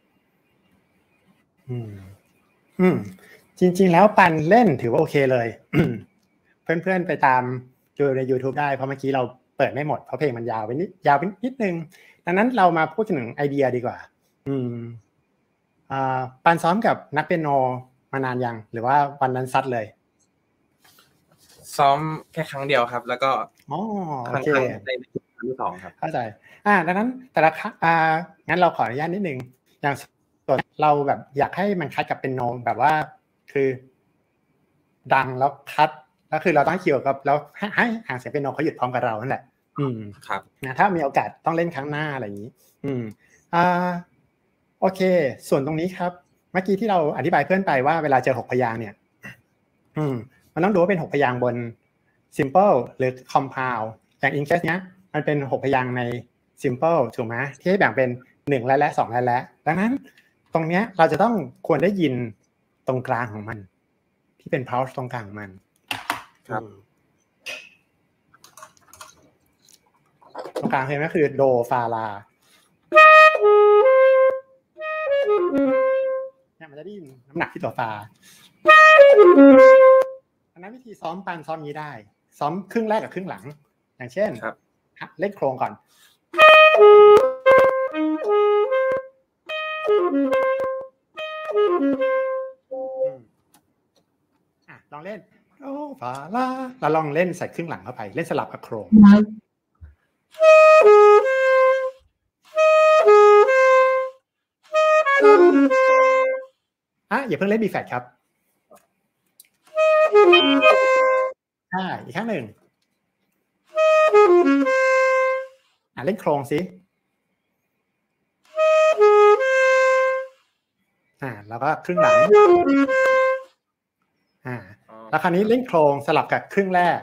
อืมอืมจริงๆแล้วปันเล่นถือว่าโอเคเลย เพื่อนๆไปตามดูใน YouTube ได้เพราะเมื่อกี้เราเปิดไม่หมดเพราะเพลงมันยาวไปนิดยาวไปนิดนึงดังนั้นเรามาพูดถึงไอเดียดีกว่าอืมอ่าปันซ้อมกับนักเปียโนมานานยังหรือว่าวันนั้นซัดเลยซ้อมแค่ครั้งเดียวครับแล้วก็อ๋อโอเคในครั้งที่สองครับเข้าใจอ่าดังนั้นแต่ละครั้งอ่างั้นเราขออนุญาตนิดนึงอย่างส่วนเราแบบอยากให้มันคัดกับเปียโนแบบว่าคือดังแล้วคัดแล้วคือเราต้องคิวกับแล้วให้ให้ห่างเสียงเปียโนเขาหยุดพร้อมกับเรานั่นแหละอืมครับนะถ้ามีโอกาสต้องเล่นครั้งหน้าอะไรอย่างนี้อืมอ่าโอเคส่วนตรงนี้ครับเมื่อกี้ที่เราอธิบายเพื่อนไปว่าเวลาเจอหกพยางค์เนี่ยอืมมันต้องดูว่าเป็นหกพยางค์บน simple หรือ compound อย่าง in case เนี้ยมันเป็นหกพยางค์ใน simple ถูกไหมที่ให้แบ่งเป็นหนึ่งและและสองและและดังนั้นตรงเนี้ยเราจะต้องควรได้ยินตรงกลางของมันที่เป็น pulse ตรงกลางของมันครับตรงกลางคือก็คือโดฟาลาเนี่ยมันจะได้ยินน้ำหนักที่ตัวฟาอันนั้นวิธีซ้อมปันซ้อมนี้ได้ซ้อมครึ่งแรกกับครึ่งหลังอย่างเช่นเล่นโครงก่อนอ่ะลองเล่นโดฟาลาแล้วลองเล่นใส่ครึ่งหลังเข้าไปเล่นสลับกับโครงอ่ะอย่าเพิ่งเล่นบีแฟลตครับอ่าอีกครั้งหนึ่งอ่ะเล่นโครงสิอ่าแล้วก็ครึ่งหลังอ่าแล้วคราวนี้เล่นโครงสลับกับครึ่งแรก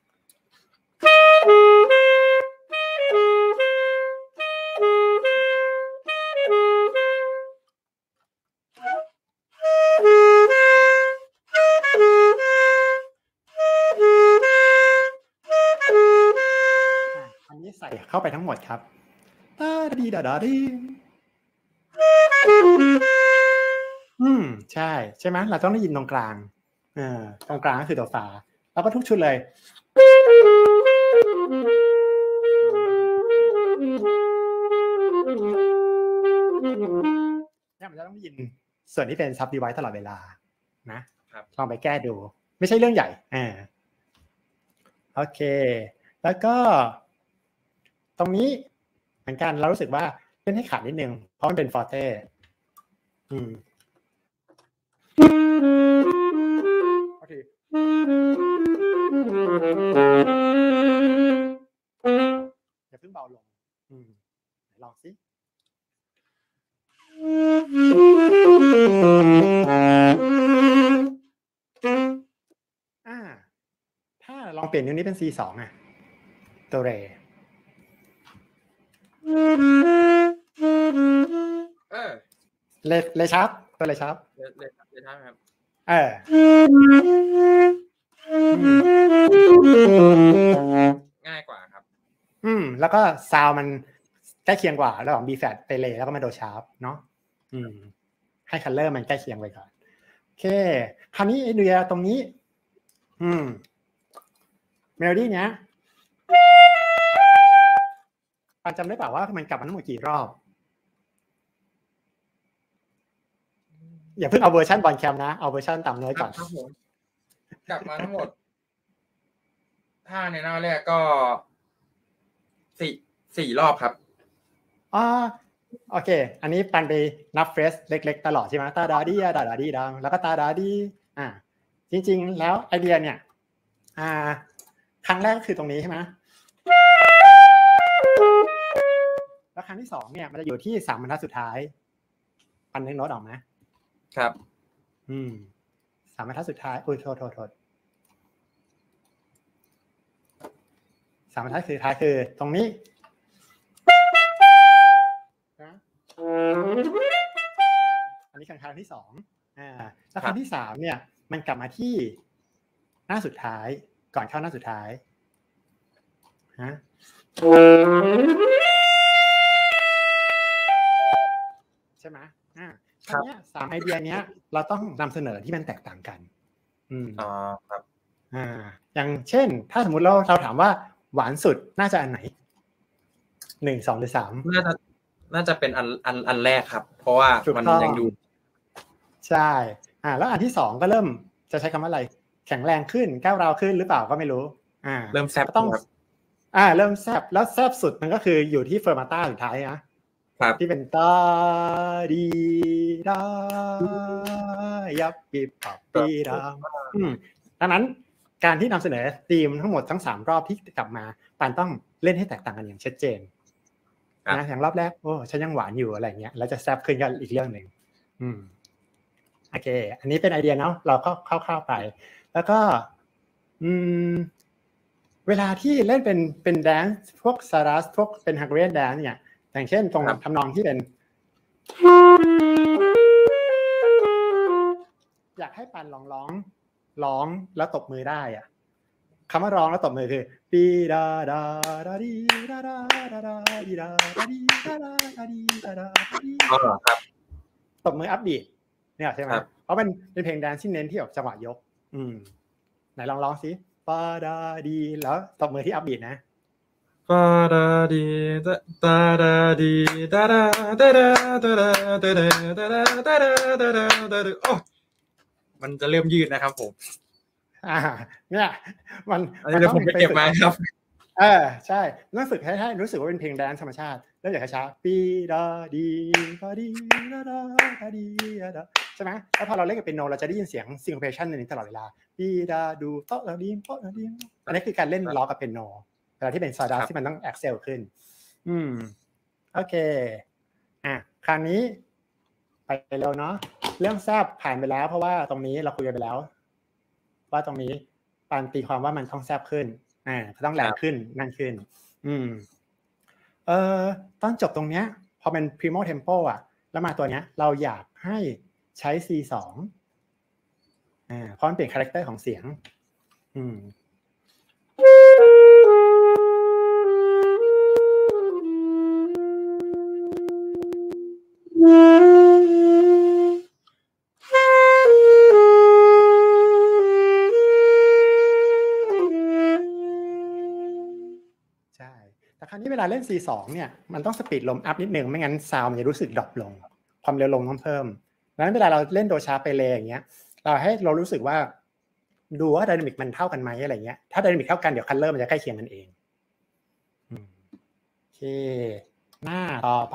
ใส่เข้าไปทั้งหมดครับตาดีดาดาดีอืมใช่ใช่ไหมเราต้องได้ยินตรงกลางเออตรงกลางก็คือตัวฟาแล้วก็ทุกชุดเลยเนี่ยมันจะต้องได้ยินส่วนที่เป็นซับดีไวซ์ตลอดเวลานะลองไปแก้ดูไม่ใช่เรื่องใหญ่อ่าโอเคแล้วก็ตรงนี้เหมือนกันเรารู้สึกว่าเล่นให้ขาดนิดนึงเพราะมันเป็นฟอร์เต้อืมโอเคอย่าเพิ่งเบาลงอืมลองสิอ่าถ้าลองเปลี่ยนนิ้วนี้เป็น ซี สอง อ่ะตัวเรเออเลเลชับตัวเลชับเลเลเลชับครับเออง่ายกว่าครับอืมแล้วก็ซาวมันใกล้เคียงกว่าระหว่าง B flat ไปเลแล้วก็มาโดชาร์ปเนาะอืมให้คัลเลอร์มันใกล้เคียงไปก่อนโอเคคราวนี้ไอเดียตรงนี้อืมเมโลดี้เนี้ยปันจำได้เปล่าว่ามันกลับมาทั้งหมดกี่รอบอย่าเพิ่งเอาเวอร์ชันบอลแคมนะเอาเวอร์ชันต่ำน้อยก่อนครับผมกลับมาทั้งหมดถ้าในหน้าแรกก็สี่สี่รอบครับอ่าโอเคอันนี้ปันไปนับเฟสเล็กๆตลอดใช่ไหมตาดาดีดาดาดีดังแล้วก็ตาดาดีอ่าจริงๆแล้วไอเดียเนี่ยอ่าครั้งแรกก็คือตรงนี้ใช่ไหมแล้วครั้งที่สองเนี่ยมันจะอยู่ที่สามบรรทัดสุดท้ายปันนึกโน้ตออกไหมครับอืมสามบรรทัดสุดท้ายอุ้ยโทษโทษโทษสามบรรทัดสุดท้ายคือตรงนี้อันนี้รั้งที่สองอ่าแล้วครั้งที่สามเนี่ยมันกลับมาที่หน้าสุดท้ายก่อนเข้าหน้าสุดท้ายฮะใช่ไหมอ่าคราวนี้สามไอเดียเนี้ยเราต้องนำเสนอที่มันแตกต่างกันอืมอ๋อครับอ่าอย่างเช่นถ้าสมมุติเราเราถามว่าหวานสุดน่าจะอันไหนหนึ่งสองหรือสามน่าจะน่าจะเป็นอันอันอันแรกครับเพราะว่ามันยังดูใช่อ่าแล้วอันที่สองก็เริ่มจะใช้คำว่าอะไรแข็งแรงขึ้นก้าวร้าวขึ้นหรือเปล่าก็ไม่รู้อ่าเริ่มแซ่บต้องอ่าเริ่มแซ่บแล้วแซ่บสุดมันก็คืออยู่ที่เฟอร์มาต้าสุดท้ายนะครับที่เป็นตาดีดายับปีบปับปีดามอืมดังนั้นการที่นำเสนอธีมทั้งหมดทั้งสามรอบที่กลับมาปานต้องเล่นให้แตกต่างกันอย่างชัดเจนนะอย่างรอบแรกโอ้ฉันยังหวานอยู่อะไรเงี้ยแล้วจะแซ่บขึ้นก็อีกเรื่องนึงอืมโอเคอันนี้เป็นไอเดียเนาะเราก็คร่าวๆไปแล้วก็อืมเวลาที่เล่นเป็นเป็นแดนซ์พวกซารัสพวกเป็นฮังการีแดนซ์เนี่ยอย่างเช่นตรงทำนองที่เป็นอยากให้ปันลองร้องร้องแล้วตบมือได้อ่ะคำว่าร้องแล้วตบมือคือปีดาดาดาดีดาดาดาดาดีดาดาดีดาดาดาดีดาดาดีอ๋อครับตบมืออัพบีทเนี่ยใช่ไหมเพราะมันเป็นเพลงแดนซ์ที่เน้นที่แบบจังหวะยกอืมไหนลองร้องสิปาดาดีแล้วตบมือที่อัพบีทนะปาดาดีตาดาดีดาดาดาดาดาดาดาดาดาดาดาดาดาดาดาโอ้มันจะเริ่มยืดนะครับผมอ่าเนี่ยมันอันนี้ผมไปเก็บมาครับเออใช่ต้องฝึกให้ให้รู้สึกว่าเป็นเพลงแดนซ์ธรรมชาติแล้วอย่างช้าปีดาดีดาดีดาดาดาดีดาใช่ไหมแล้วพอเราเล่นกับเปียโนเราจะได้ยินเสียงซิงโคเพชันในนี้ตลอดเวลาปีดาดูโต๊ะดาดีโต๊ะดาดีอันนี้คือการเล่นล้อกับเปียโนเวลาที่เป็นซาดัสที่มันต้องแอคเซลขึ้นอืมโอเคอ่ะคราวนี้ไปเร็วเนาะเรื่องแซบผ่านไปแล้วเพราะว่าตรงนี้เราคุยกันไปแล้วว่าตรงนี้ปานตีความว่ามันต้องแซบขึ้นอ่าต้องแรงขึ้นนั่นขึ้นอืมเอ่อตอนจบตรงเนี้ยพอเป็น primo tempo อ่ะแล้วมาตัวเนี้ยเราอยากให้ใช้ ซี สองอ่าเพราะมันเปลี่ยนคาแรคเตอร์ของเสียงอืมแต่คราวนี้เวลาเล่น ซี สอง เนี่ยมันต้องสปีดลมอัพนิดนึงไม่งั้นซาวด์มันจะรู้สึกดรอปลงความเร็วลมต้องเพิ่มดังนั้นเวลาเราเล่นโดชาร์ปไปเลยอย่างเงี้ยเราให้เรารู้สึกว่าดูว่าไดนามิกมันเท่ากันไหมอะไรเงี้ยถ้าไดนามิกเท่ากันเดี๋ยวคัลเลอร์มันจะใกล้เคียงกันเองโอเคหน้าต่อไป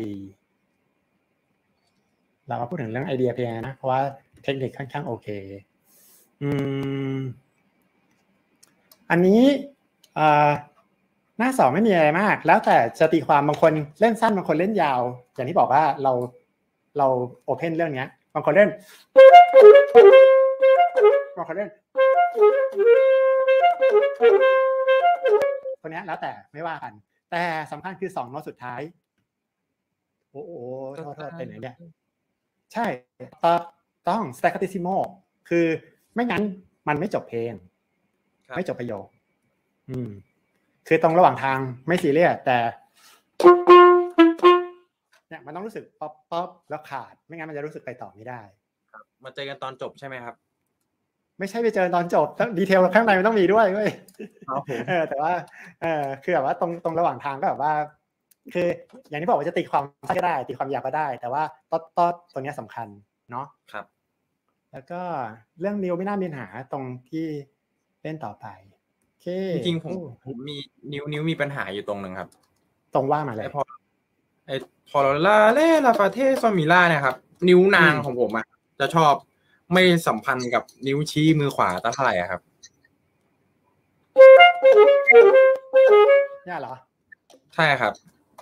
เรามาพูดถึงเรื่องไอเดียเพลงนะเพราะว่าเทคนิคค่อนข้างโอเคอืมอันนี้อ่าหน้าสองไม่มีอะไรมากแล้วแต่จะตีความบางคนเล่นสั้นบางคนเล่นยาวอย่างที่บอกว่าเราเราโอเพ่นเรื่องนี้บางคนเล่นบางคนเล่นตัวนี้แล้วแต่ไม่ว่ากันแต่สำคัญคือสองโน้ตสุดท้ายโอ้โหโทษโทษไปไหนเนี่ยใช่ต้อง staccatissimo คือไม่งั้นมันไม่จบเพลงไม่จบประโยคอืมคือตรงระหว่างทางไม่ซีเรียสแต่เนี่ยมันต้องรู้สึกป๊อปป๊อปแล้วขาดไม่งั้นมันจะรู้สึกไปต่อไม่ได้ครับมาเจอกันตอนจบใช่ไหมครับไม่ใช่ไปเจอตอนจบดีเทลข้างในมันต้องมีด้วยเว้ยเออแต่ว่าเออคือแบบว่าตรงตรงระหว่างทางก็แบบว่าคืออย่างที่บอกว่าจะตีความสั้นก็ได้ตีความยาวก็ได้แต่ว่าต๊อดต๊อดตรงนี้สำคัญเนาะครับแล้วก็เรื่องนิ้วไม่น่ามีปัญหาตรงที่เล่นต่อไปจริงๆผมผมมีนิ้วนิ้วมีปัญหาอยู่ตรงนึงครับตรงว่ามาเลยพอไอ้พอลาเล่ลาฟาเทซอมิล่าเนี่ยครับนิ้วนางของผมอ่ะจะชอบไม่สัมพันธ์กับนิ้วชี้มือขวาตั้งเท่าไหร่อ่ะครับเนี่ยเหรอใช่ครับ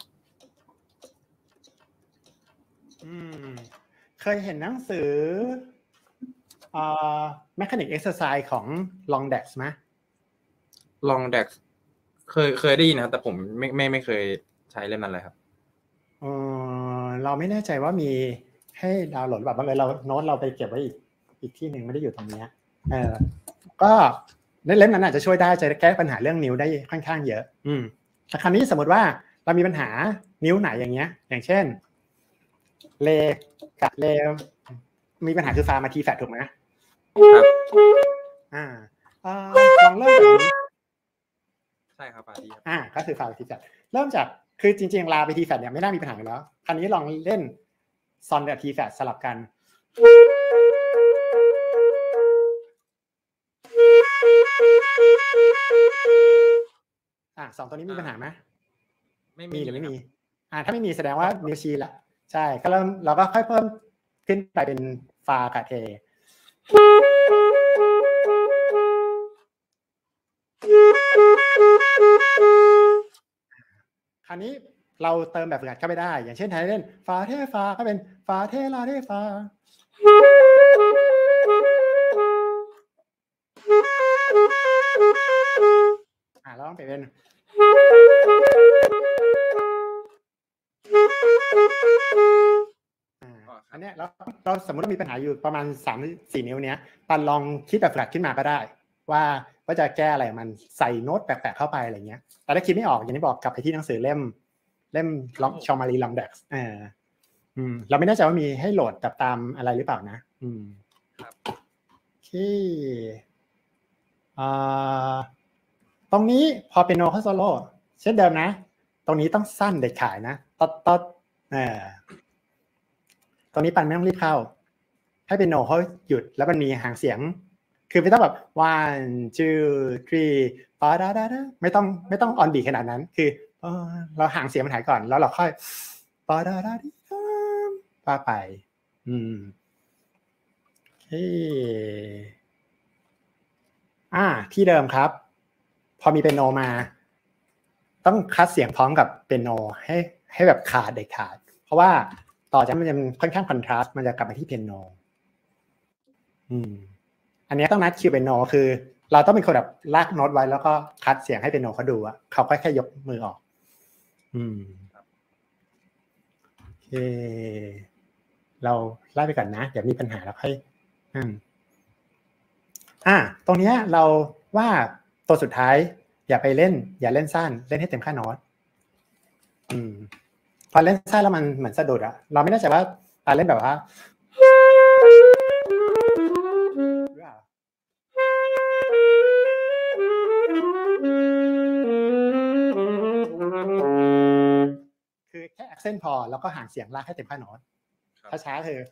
อืมเคยเห็นหนังสืออ่า Mechanic Exercise ของ Longdex ไหม Longdex เคยเคยได้ยินนะแต่ผมไม่ไม่ไม่เคยใช้เล่มนั้นเลยครับเออเราไม่แน่ใจว่ามีให้ดาวน์โหลดแบบบังเอิญเราโน้ตเราไปเก็บไว้อีกอีกที่หนึ่งไม่ได้อยู่ตรงนี้เออก็ในเล่มนั้นอาจจะช่วยได้จะแก้ปัญหาเรื่องนิ้วได้ค่อนข้างเยอะอืมแต่คราวนี้สมมติว่าเรามีปัญหานิ้วไหนอย่างเงี้ยอย่างเช่นเลกับเลมีปัญหาคือฟามาทีแฟตถูกไหมครับอ่าลองเริ่มจากนี้ใช่ครับฟาทีครับอ่าก็คือฟามาทีแฟตเริ่มจากคือจริงๆลาไปทีแฟตเนี่ยไม่น่ามีปัญหาอยู่แล้วคราวนี้ลองเล่นซอนกับทีแฟตสลับกันอ่าสองตัวนี้มีปัญหาไหมไม่มีหรือไม่มีอ่าถ้าไม่มีแสดงว่านิ้วชี้ละใช่ก็เริ่มเราก็ค่อยเพิ่มขึ้นไปเป็นฟากับเทคราวนี้เราเติมแบบฝึกหัดเข้าไปได้อย่างเช่นไทยเล่นฟาเทฟาก็เป็นฟาเทลาเทฟาอ่าเราต้องเปลี่ยนเป็นอันนี้เราเราสมมติว่ามีปัญหาอยู่ประมาณ สามถึงสี่ นิ้วเนี้ยปันลองคิดแบบฝึกหัดขึ้นมาก็ได้ว่าว่าจะแก้อะไรมันใส่โน้ตแปลกๆเข้าไปอะไรเงี้ยแต่ถ้าคิดไม่ออกอย่างที่บอกกลับไปที่หนังสือเล่มเล่มล็อกชอมารีลองเด็กซ์อ่าอืมเราไม่แน่ใจว่ามีให้โหลดแบบตามอะไรหรือเปล่านะอืมครับโอเคอ่าตรงนี้พอเป็นโนเข้าโซโล่เช่นเดิมนะตรงนี้ต้องสั้นเด็ดขาดนะต๊อดต๊อดอ่าตรงนี้ปันไม่ต้องรีบเข้าให้เป็นโนเขาหยุดแล้วมันมีหางเสียงคือไม่ต้องแบบ one two three ปาดาดาดาไม่ต้องไม่ต้องออนบีขนาดนั้นคือเออเราห่างเสียงมันหายก่อนแล้วเราค่อยปาดาดาดิปาไปอืมโอเคอ่าที่เดิมครับพอมีเปียโนมาต้องคัดเสียงพร้อมกับเปียโนให้ให้แบบขาดเด็ดขาดเพราะว่าต่อจากมันจะค่อนข้างคอนทราสต์มันจะกลับมาที่เปียโนอืมอันนี้ต้องนัดคิวเปียโนคือเราต้องเป็นคนแบบลากโน้ตไว้แล้วก็คัดเสียงให้เปียโนเขาดูอะเขาค่อยแค่ยกมือออกอืมโอเคเราไล่ไปก่อนนะเดี๋ยวมีปัญหาแล้วค่อยอืมอ่าตรงนี้เราว่าตัวสุดท้ายอย่าไปเล่นอย่าเล่นสั้นเล่นให้เต็มค่าโน้ตอืมพอเล่นสั้นแล้วมันเหมือนสะดุดอะเราไม่แน่ใจว่าการเล่นแบบว่าคือแค่ accent พอแล้วก็ห่างเสียงลากให้เต็มค่าโน้ตช้าๆคือ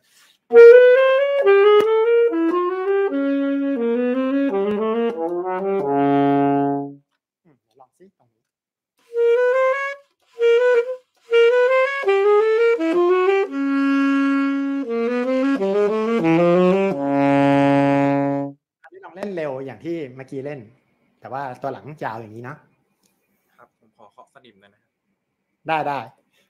ลองซิตรงนี้อันนี้ลองเล่นเร็วอย่างที่เมื่อกี้เล่นแต่ว่าตัวหลังยาวอย่างนี้นะครับผมขอเคาะสนิมหน่อยนะครับได้ได้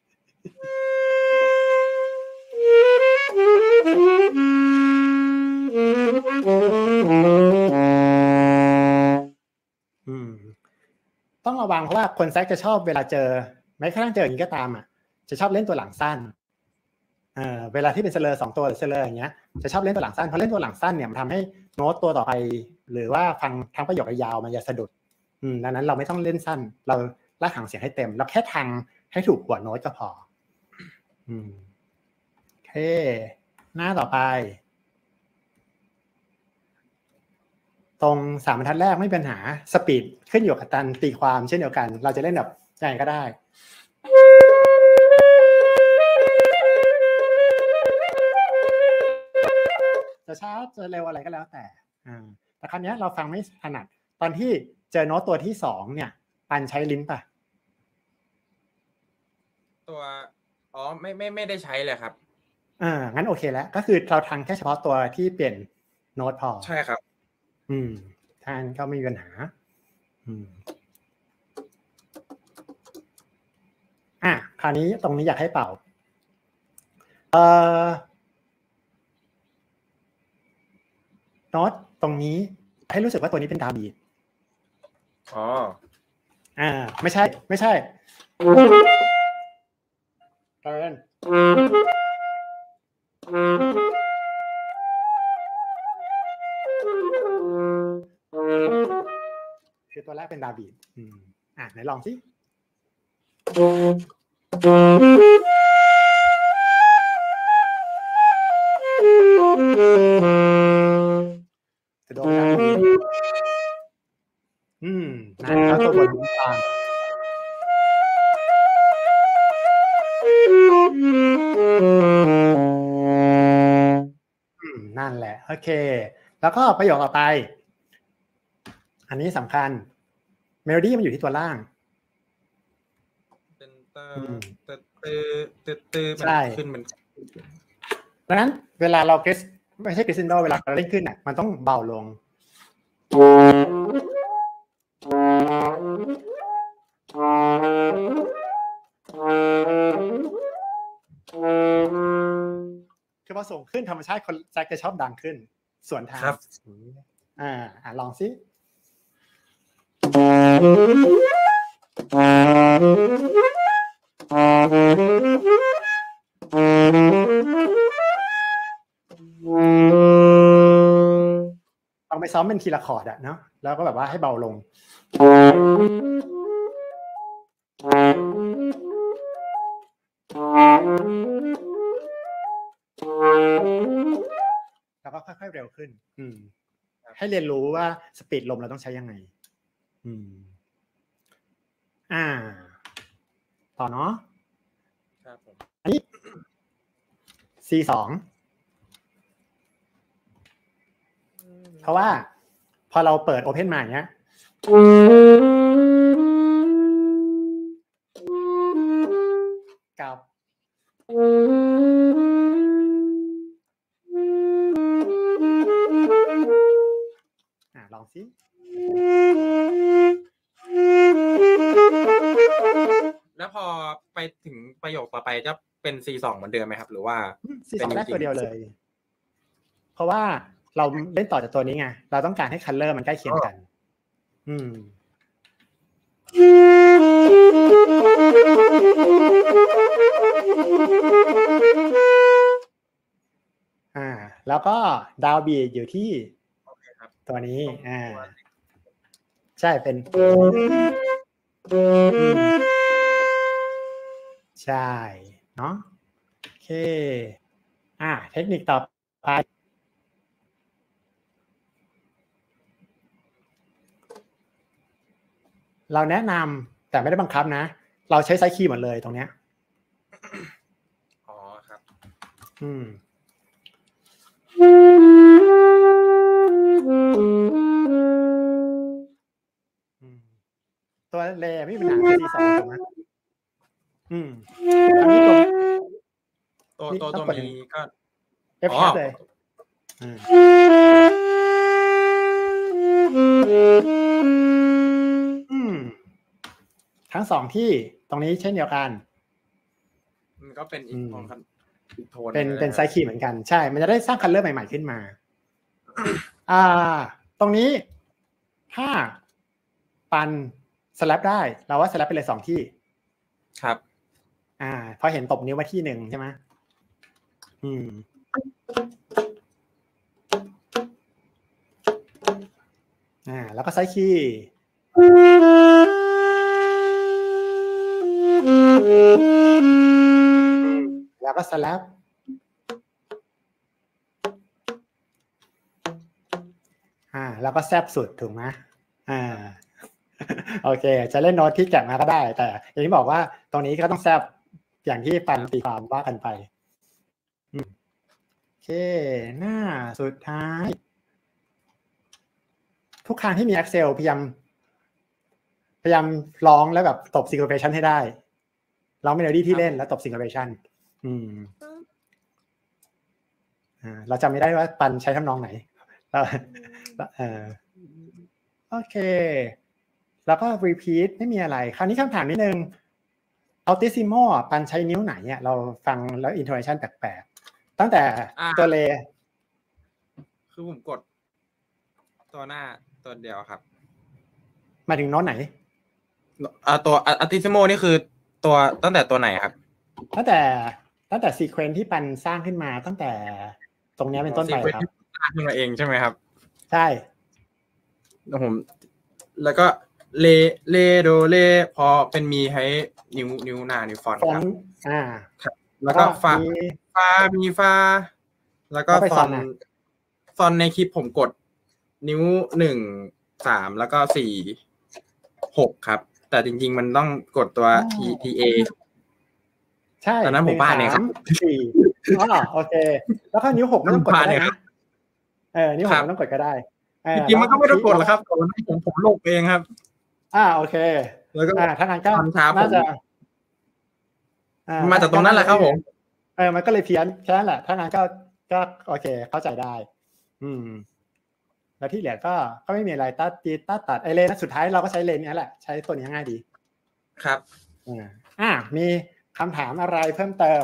อืมต้องระวังเพราะว่าคนแซกจะชอบเวลาเจอแม้กระทั่งเจออย่างนี้ก็ตามอ่ะจะชอบเล่นตัวหลังสั้นเอ่อเวลาที่เป็นเซเลอร์สองตัวหรือเซเลอร์อย่างเงี้ยจะชอบเล่นตัวหลังสั้นเพราะเล่นตัวหลังสั้นเนี่ยมันทำให้โน้ตตัวต่อไปหรือว่าฟังทั้งประโยคยาวมันจะสะดุดอืมดังนั้นเราไม่ต้องเล่นสั้นเราลากหางเสียงให้เต็มเราแค่ทางให้ถูกหัวโน้ตก็พออืมโอเคหน้าต่อไปตรงสามบรรทัดแรกไม่มีปัญหาสปีดขึ้นอยู่กับการตีความเช่นเดียวกันเราจะเล่นแบบยังไงก็ได้จะช้าจะเร็วอะไรก็แล้วแต่อ่าแต่คราวนี้เราฟังไม่ถนัดตอนที่เจอโน้ตตัวที่สองเนี่ยปันใช้ลิ้นป่ะตัวอ๋อไม่ไม่ไม่ได้ใช้เลยครับอ่างั้นโอเคแล้วก็คือเราทางแค่เฉพาะตัวที่เปลี่ยนโน้ตพอใช่ครับอืมท่านก็ไม่มีปัญหาอืมอ่ะคราวนี้ตรงนี้อยากให้เป่าเอ่อโน้ตตรงนี้ให้รู้สึกว่าตัวนี้เป็นดาวบีทอ๋ออ่าไม่ใช่ไม่ใช่เกินแรกเป็นดาวบีทอืมอ่ะไหนลองสิจะโดนดาวบีทอืมนั่นเขาตัวบนกลางอืมนั่นแหละโอเคแล้วก็ประโยคต่อไปอันนี้สำคัญเมโลดี้มันอยู่ที่ตัวล่างเป็นเตอร์เตอร์เตอร์เตอร์เตอร์มันขึ้นมันดังนั้นเวลาเราเกรสไม่ใช่เกรสซินโดเวลาเราเล่นขึ้นน่ะมันต้องเบาลงคือพอส่งขึ้นธรรมชาติคนแซกจะชอบดังขึ้นส่วนทางอ่าอ่าลองสิลองไปซ้อมเป็นทีละคอร์ดอะเนาะแล้วก็แบบว่าให้เบาลงแล้วก็ค่อยๆเร็วขึ้นอืมให้เรียนรู้ว่าสปีดลมเราต้องใช้ยังไงอืมอ่าต่อเนาะครับผมอันนี้ ซี สอง เพราะว่าพอเราเปิด Open มาอย่างเงี้ยกับอ่าลองสิแล้วพอไปถึงประโยคต่อไปจะเป็น ซี สอง เหมือนเดิมไหมครับหรือว่าซี สอง ได้ตัวเดียวเลยเพราะว่าเราเล่นต่อจากตัวนี้ไงเราต้องการให้คัลเลอร์มันใกล้เคียงกันอืมอ่าแล้วก็ดาวบีทอยู่ที่ตัวนี้อ่าใช่เป็นใช่เนาะโอเคอ่าเทคนิคต่อไปเราแนะนำแต่ไม่ได้บังคับนะเราใช้ไซคีย์หมดเลยตรงเนี้ยอ๋อครับอืมตัวเลไม่มีปัญหาคือ ซี สอง ถูกไหมอืมอันนี้ตัวตัวตัวมีก็ F เลยอืมทั้งสองที่ตรงนี้เช่นเดียวกันมันก็เป็นอีกโทนเป็นเป็นไซคีย์เหมือนกันใช่มันจะได้สร้างคัลเลอร์ใหม่ๆขึ้นมาอ่าตรงนี้ถ้าปันสแลปได้เราว่าสแลปไปเลยสองที่ครับอ่าพอเห็นตบนิ้วมาที่หนึ่งใช่ไหมอืมอ่าแล้วก็ไซคีย์แล้วก็สแลปอ่าแล้วก็แซบสุดถูกไหมอ่าโอเคจะเล่นโน้ตที่แกะมาก็ได้แต่อย่างที่บอกว่าตรงนี้ก็ต้องแซบอย่างที่ปันตีความว่ากันไปโอเคหน้าสุดท้ายทุกครั้งที่มี Excel พยายามพยายามร้องแล้วแบบตบ syncopation ให้ได้ร้องเมโลดี้ที่เล่นแล้วตบ syncopation อืมอ่าเราจำไม่ได้ว่าปันใช้ทำนองไหนแล้วเออโอเคแล้วก็ repeat ไม่มีอะไรคราวนี้คำถามนิดนึง altissimo ปันใช้นิ้วไหนเนี่ยเราฟังแล้ว intonation แปลกๆตั้งแต่ตัวเลคือผมกดตัวหน้าตัวเดียวครับมาถึงโน้ตไหนอ่าตัว altissimo นี่คือตัวตั้งแต่ตัวไหนครับตั้งแต่ตั้งแต่ sequence ที่ปันสร้างขึ้นมาตั้งแต่ตรงนี้เป็นต้นไปครับสร้างขึ้นมาเองใช่ไหมครับใช่ผมแล้วก็เลเลโดเลพอเป็นมีให้นิ้วนิ้วหน้านิ้วฟอนต์ฟอคน รับต์อ่าแล้วก็ฟามีฟามีฟาแล้วก็แล้วไปซซออนนน่ะซอนในคลิปผมกดนิ้วหนึ่ง สามแล้วก็สี่ หกครับแต่จริงๆมันต้องกดตัว T T A ใช่ตอนนั้นผมพลาดเนี่ยครับหนึ่ง สาม สี่อ๋อโอเค แล้วก็นิ้วหกไม่ต้องกดก็ได้ผมพลาดเนี่ยครันะบเออนิ้วหครักบไม่ต้องกดก็ได้เอจอริงๆมันก็ไม่ต้องกดหรแล้อวกครับแต่วันนี้ผมผมโลกเองครับอ่าโอเคแล้วก็อ่าถ้างั้นก็ตอนเช้าผมน่าจะอ่มาจากตรงนั้นแหละครับผมเออมันก็เลยเพี้ยนแค่นั้นแหละถ้างั้นก็ก็โอเคเข้าใจได้ อืม แล้วที่เหลือก็ก็ไม่มีอะไรตัดตีตัดตัดไอเลนสุดท้ายเราก็ใช้เลนนี้แหละใช้ตัวนี้ง่ายดีครับอ่าอ่ามีคำถามอะไรเพิ่มเติม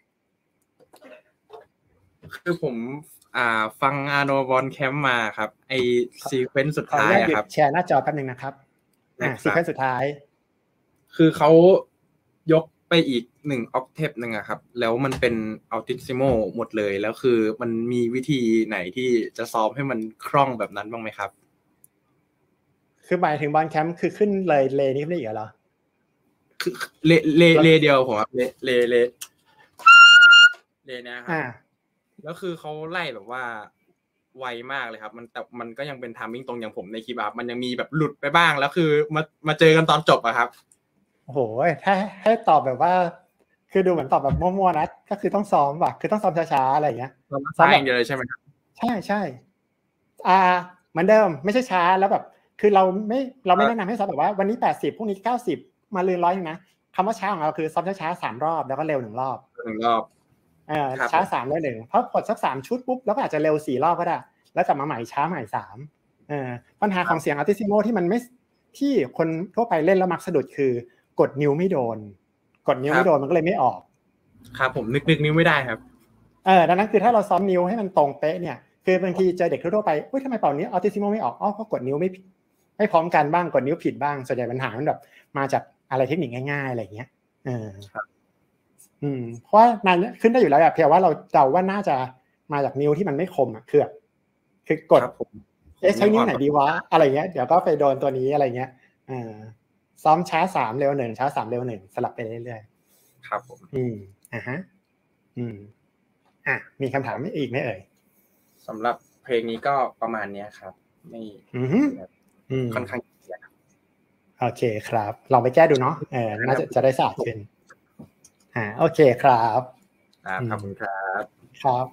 คือผมอ่าฟังอาโนบอลแคมป์มาครับไอซีเควนซ์สุดขออท้านุยญาตอะหยุคดรับแชร์หน้าจอแป๊บนึงนะครับอ่าได้ครับซีเควนซ์สุดท้ายคือเขายกไปอีกหนึ่งออกเทปหนึ่งอะครับแล้วมันเป็นอัลติซิโมหมดเลยแล้วคือมันมีวิธีไหนที่จะซอฟให้มันคล่องแบบนั้นบ้างไหมครับคือหมายถึงบอลแคมป์คือขึ้นเลยเลนนี้ไม่ได้อีกเหรอคือเลเลเลเดียวผมครับเลเลเลเลเนี่ยครัอ่าบแล้วคือเขาไล่แบบว่าไวมากเลยครับมันแต่มันก็ยังเป็นไทมิ่งตรงอย่างผมในคลิปครับมันยังมีแบบหลุดไปบ้างแล้วคือมามาเจอกันตอนจบอะครับโอ้โหถ้าให้ตอบแบบว่า คือดูเหมือนตอบแบบมั่วๆนะก็คือต้องซ้อมว่ะคือต้องซ้อมช้าๆอะไรอย่างเงี้ยเราซ้ายอย่างเดียวเลยใช่ไหมครับใช่ใช่อ่าเหมือนเดิมไม่ใช่ช้าแล้วแบบ คือเราไม่เราไม่แนะนำให้ซ้อมแบบว่าวันนี้แปดสิบพรุ่งนี้เก้าสิบมาลืนร้อยนะคำว่าช้าของเราคือซ้อมช้าๆสามรอบแล้วก็เร็วหนึ่งรอบหนึ่งรอบเออช้าสามเร็วหนึ่งเพราะกดสักสามชุดปุ๊บแล้วก็อาจจะเร็วสี่รอบก็ได้แล้วกลับมาใหม่ช้าใหม่สามเออปัญหาของเสียงอัลติซิโมที่มันไม่ที่คนทั่วไปเล่นแล้วมักสะดุดคือกดนิ้วไม่โดนกดนิ้วไม่โดนมันก็เลยไม่ออกครับผมนึกนึกนิ้วไม่ได้ครับเออดังนั้นคือถ้าเราซ้อมนิ้วให้มันตรงเป๊ะเนี่ยคือบางทีเจอเด็กทั่วไปเฮ้ยทำไมเป่านิ้วอัลติซิโมไม่ออกอ๋อก็กดนิ้วไม่ไม่พร้อมกันบ้างกดนิ้วผิดบ้างส่วนใหญ่ปัญหามันแบบมาจากอะไรเทคนิคง่ายๆอะไรอย่างเงี้ยเอออืมเพราะว่านายขึ้นได้อยู่แล้วแบบเพียงว่าเราเดาว่าน่าจะมาจากนิ้วที่มันไม่คมอ่ะคือแบบคือกดเอ๊ะใช้นิ้วไหนดีวะอะไรเงี้ยเดี๋ยวก็ไปโดนตัวนี้อะไรเงี้ยเออซ้อมช้าสามเร็วหนึ่งช้าสามเร็วหนึ่งสลับไปเรื่อยๆครับผมอืมอ่าฮะอืมอ่ะมีคำถามอีกไหมเอ่ยสำหรับเพลงนี้ก็ประมาณนี้ครับไม่ค่อนข้างเยอะโอเคครับลองไปแก้ดูเนาะเออน่าจะจะได้สะอาดขึ้นอ่าโอเคครับครับขอบคุณครับครับ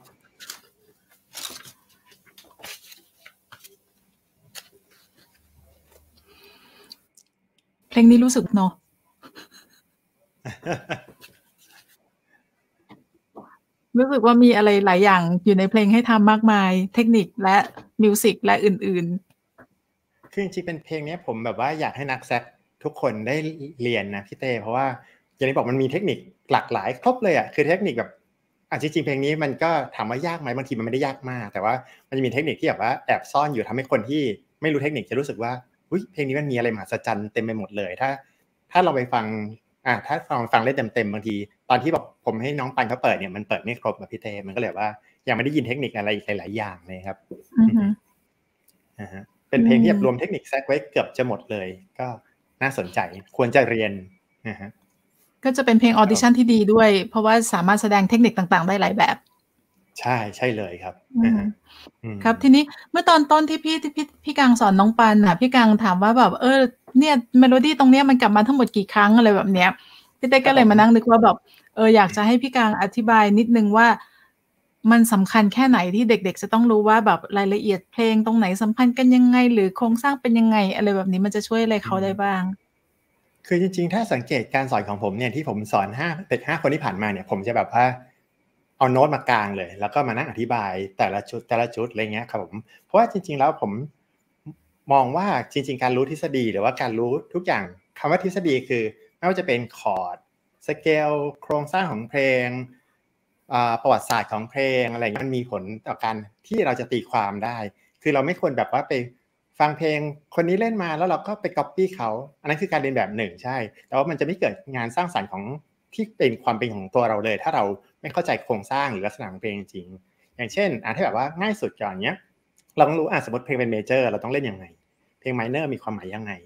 เพลงนี้รู้สึกเนาะรู้สึกว่ามีอะไรหลายอย่างอยู่ในเพลงให้ทำมากมายเทคนิคและมิวสิกและอื่นๆคือจริงๆเป็นเพลงนี้ผมแบบว่าอยากให้นักแซกทุกคนได้เรียนนะพี่เต้เพราะว่าอย่างที่บอกมันมีเทคนิคหลากหลายครบเลยอ่ะคือเทคนิคแบบอ่ะจริงๆเพลงนี้มันก็ถามว่ายากไหมบางทีมันไม่ได้ยากมากแต่ว่ามันจะมีเทคนิคที่แบบว่าแอบซ่อนอยู่ทำให้คนที่ไม่รู้เทคนิคจะรู้สึกว่าอุ๊ยเพลงนี้มันมีอะไรมหัศจรรย์เต็มไปหมดเลยถ้าถ้าเราไปฟังอ่ะถ้าฟังฟังเล่นเต็มๆบางทีตอนที่แบบผมให้น้องปันเขาเปิดเนี่ยมันเปิดไม่ครบแบบพี่เต้มันก็เลยว่ายังไม่ได้ยินเทคนิคอะไรอีกหลายๆอย่างเลยครับอือฮึอ่าฮะเป็นเพลงที่รวมเทคนิคแซกไว้เกือบจะหมดเลยก็น่าสนใจควรจะเรียนนะฮะก็จะเป็นเพลงออดิชั่นที่ดีด้วยเพราะว่าสามารถแสดงเทคนิคต่างๆได้หลายแบบใช่ใช่เลยครับครับทีนี้เมื่อตอนต้นที่พี่ที่พี่พี่กังสอนน้องปันน่ะพี่กังถามว่าแบบเออเนี่ยเมโลดี้ตรงเนี้ยมันกลับมาทั้งหมดกี่ครั้งอะไรแบบเนี้ยพี่เต้ก็เลยมานั่งนึกว่าแบบเอออยากจะให้พี่กังอธิบายนิดนึงว่ามันสำคัญแค่ไหนที่เด็กๆจะต้องรู้ว่าแบบรายละเอียดเพลงตรงไหนสัมพันธ์กันยังไงหรือโครงสร้างเป็นยังไงอะไรแบบนี้มันจะช่วยอะไรเขาได้บ้างคือจริงๆถ้าสังเกตการสอนของผมเนี่ยที่ผมสอนห้าเด็กห้าคนที่ผ่านมาเนี่ยผมจะแบบว่าเอาโน้ตมากลางเลยแล้วก็มานั่งอธิบายแต่ละชุดแต่ละชุดอะไรเงี้ยครับผมเพราะว่าจริงๆแล้วผมมองว่าจริงๆการรู้ทฤษฎีหรือว่าการรู้ทุกอย่างคำว่าทฤษฎีคือไม่ว่าจะเป็นคอร์ดสเกลโครงสร้างของเพลงประวัติศาสตร์ของเพลงอะไรเงี้ยมันมีผลต่อการที่เราจะตีความได้คือเราไม่ควรแบบว่าไปฟังเพลงคนนี้เล่นมาแล้วเราก็ไปก๊อปปี้เขาอันนั้นคือการเรียนแบบหนึ่งใช่แต่ว่ามันจะไม่เกิดงานสร้างสรรค์ของที่เป็นความเป็นของตัวเราเลยถ้าเราไม่เข้าใจโครงสร้างหรือลักษณะของเพลงจริงอย่างเช่นอ่ะถ้าแบบว่าง่ายสุดก่อนเนี้ยเราต้องรู้อ่ะสมมติเพลงเป็นเมเจอร์เราต้องเล่นยังไงเพลงไมเนอร์มีความหมายยังไง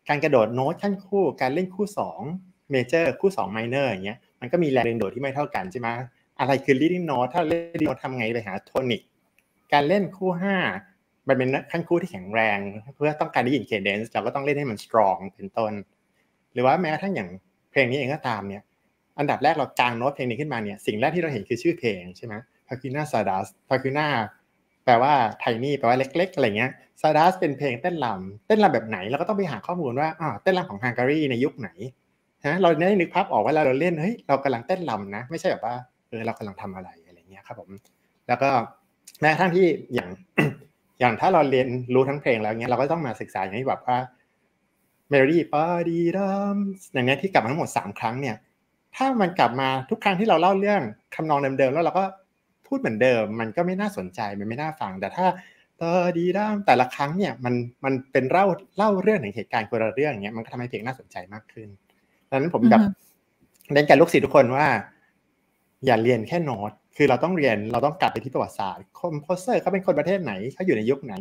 การกระโดดโน้ตขั้นคู่การเล่นคู่สองเมเจอร์คู่สองไมเนอร์อย่างเงี้ยมันก็มีแรงดึงดูดที่ไม่เท่ากันใช่ไหมอะไรคือ leading note ถ้าเล่น leading note ทำไงไปหาโทนิกการเล่นคู่ห้ามันเป็นขั้นคู่ที่แข็งแรงเพื่อต้องการได้ยิน cadence เราก็ต้องเล่นให้มัน strong เป็นต้นหรือว่าแม้กระทั่งอย่างเพลงนี้เองก็ตามเนี่ยอันดับแรกเรากางโน้ตเพลงนี้ขึ้นมาเนี่ยสิ่งแรกที่เราเห็นคือชื่อเพลงใช่ไหม Hakuna Sadas Hakuna แปลว่า tiny แปลว่าเล็กๆอะไรเงี้ย Sadas เป็นเพลงเต้นรำเต้นรำแบบไหนเราก็ต้องไปหาข้อมูลว่าอ่าเต้นรำของฮังการีในยุคไหนนะเราได้นึกภาพออกว่าเราเล่นเฮ้ยเรากำลังเต้นรำนะไม่ใช่แบบว่าเออเรากำลังทำอะไรอะไรเงี้ยครับผมแล้วก็แม้กระทั่งที่อย่าง อย่างถ้าเราเรียนรู้ทั้งเพลงแล้วเงี้ยเราก็ต้องมาศึกษาอย่างที่แบบว่าเมโลดี้ปาดีดัมอย่างเนี้ยที่กลับมาทั้งหมดสามครั้งเนี่ยถ้ามันกลับมาทุกครั้งที่เราเล่าเรื่องทำนองเดิมๆแล้วเราก็พูดเหมือนเดิมมันก็ไม่น่าสนใจมันไม่น่าฟังแต่ถ้าปาดีดัมแต่ละครั้งเนี่ยมันมันเป็นเล่าเล่าเรื่องถึงเหตุการณ์คนละเรื่องอย่างเงี้ยมันก็ทำให้เพลงน่าสนใจมากขึ้นดังนั้นผมแบบเน้นกับลูกศิษย์ทุกคนว่าอย่าเรียนแค่โน้ตคือเราต้องเรียนเราต้องกลับไปที่ประวัติศาสตร์คอมโพเซอร์เขาเป็นคนประเทศไหนเขาอยู่ในยุคไหน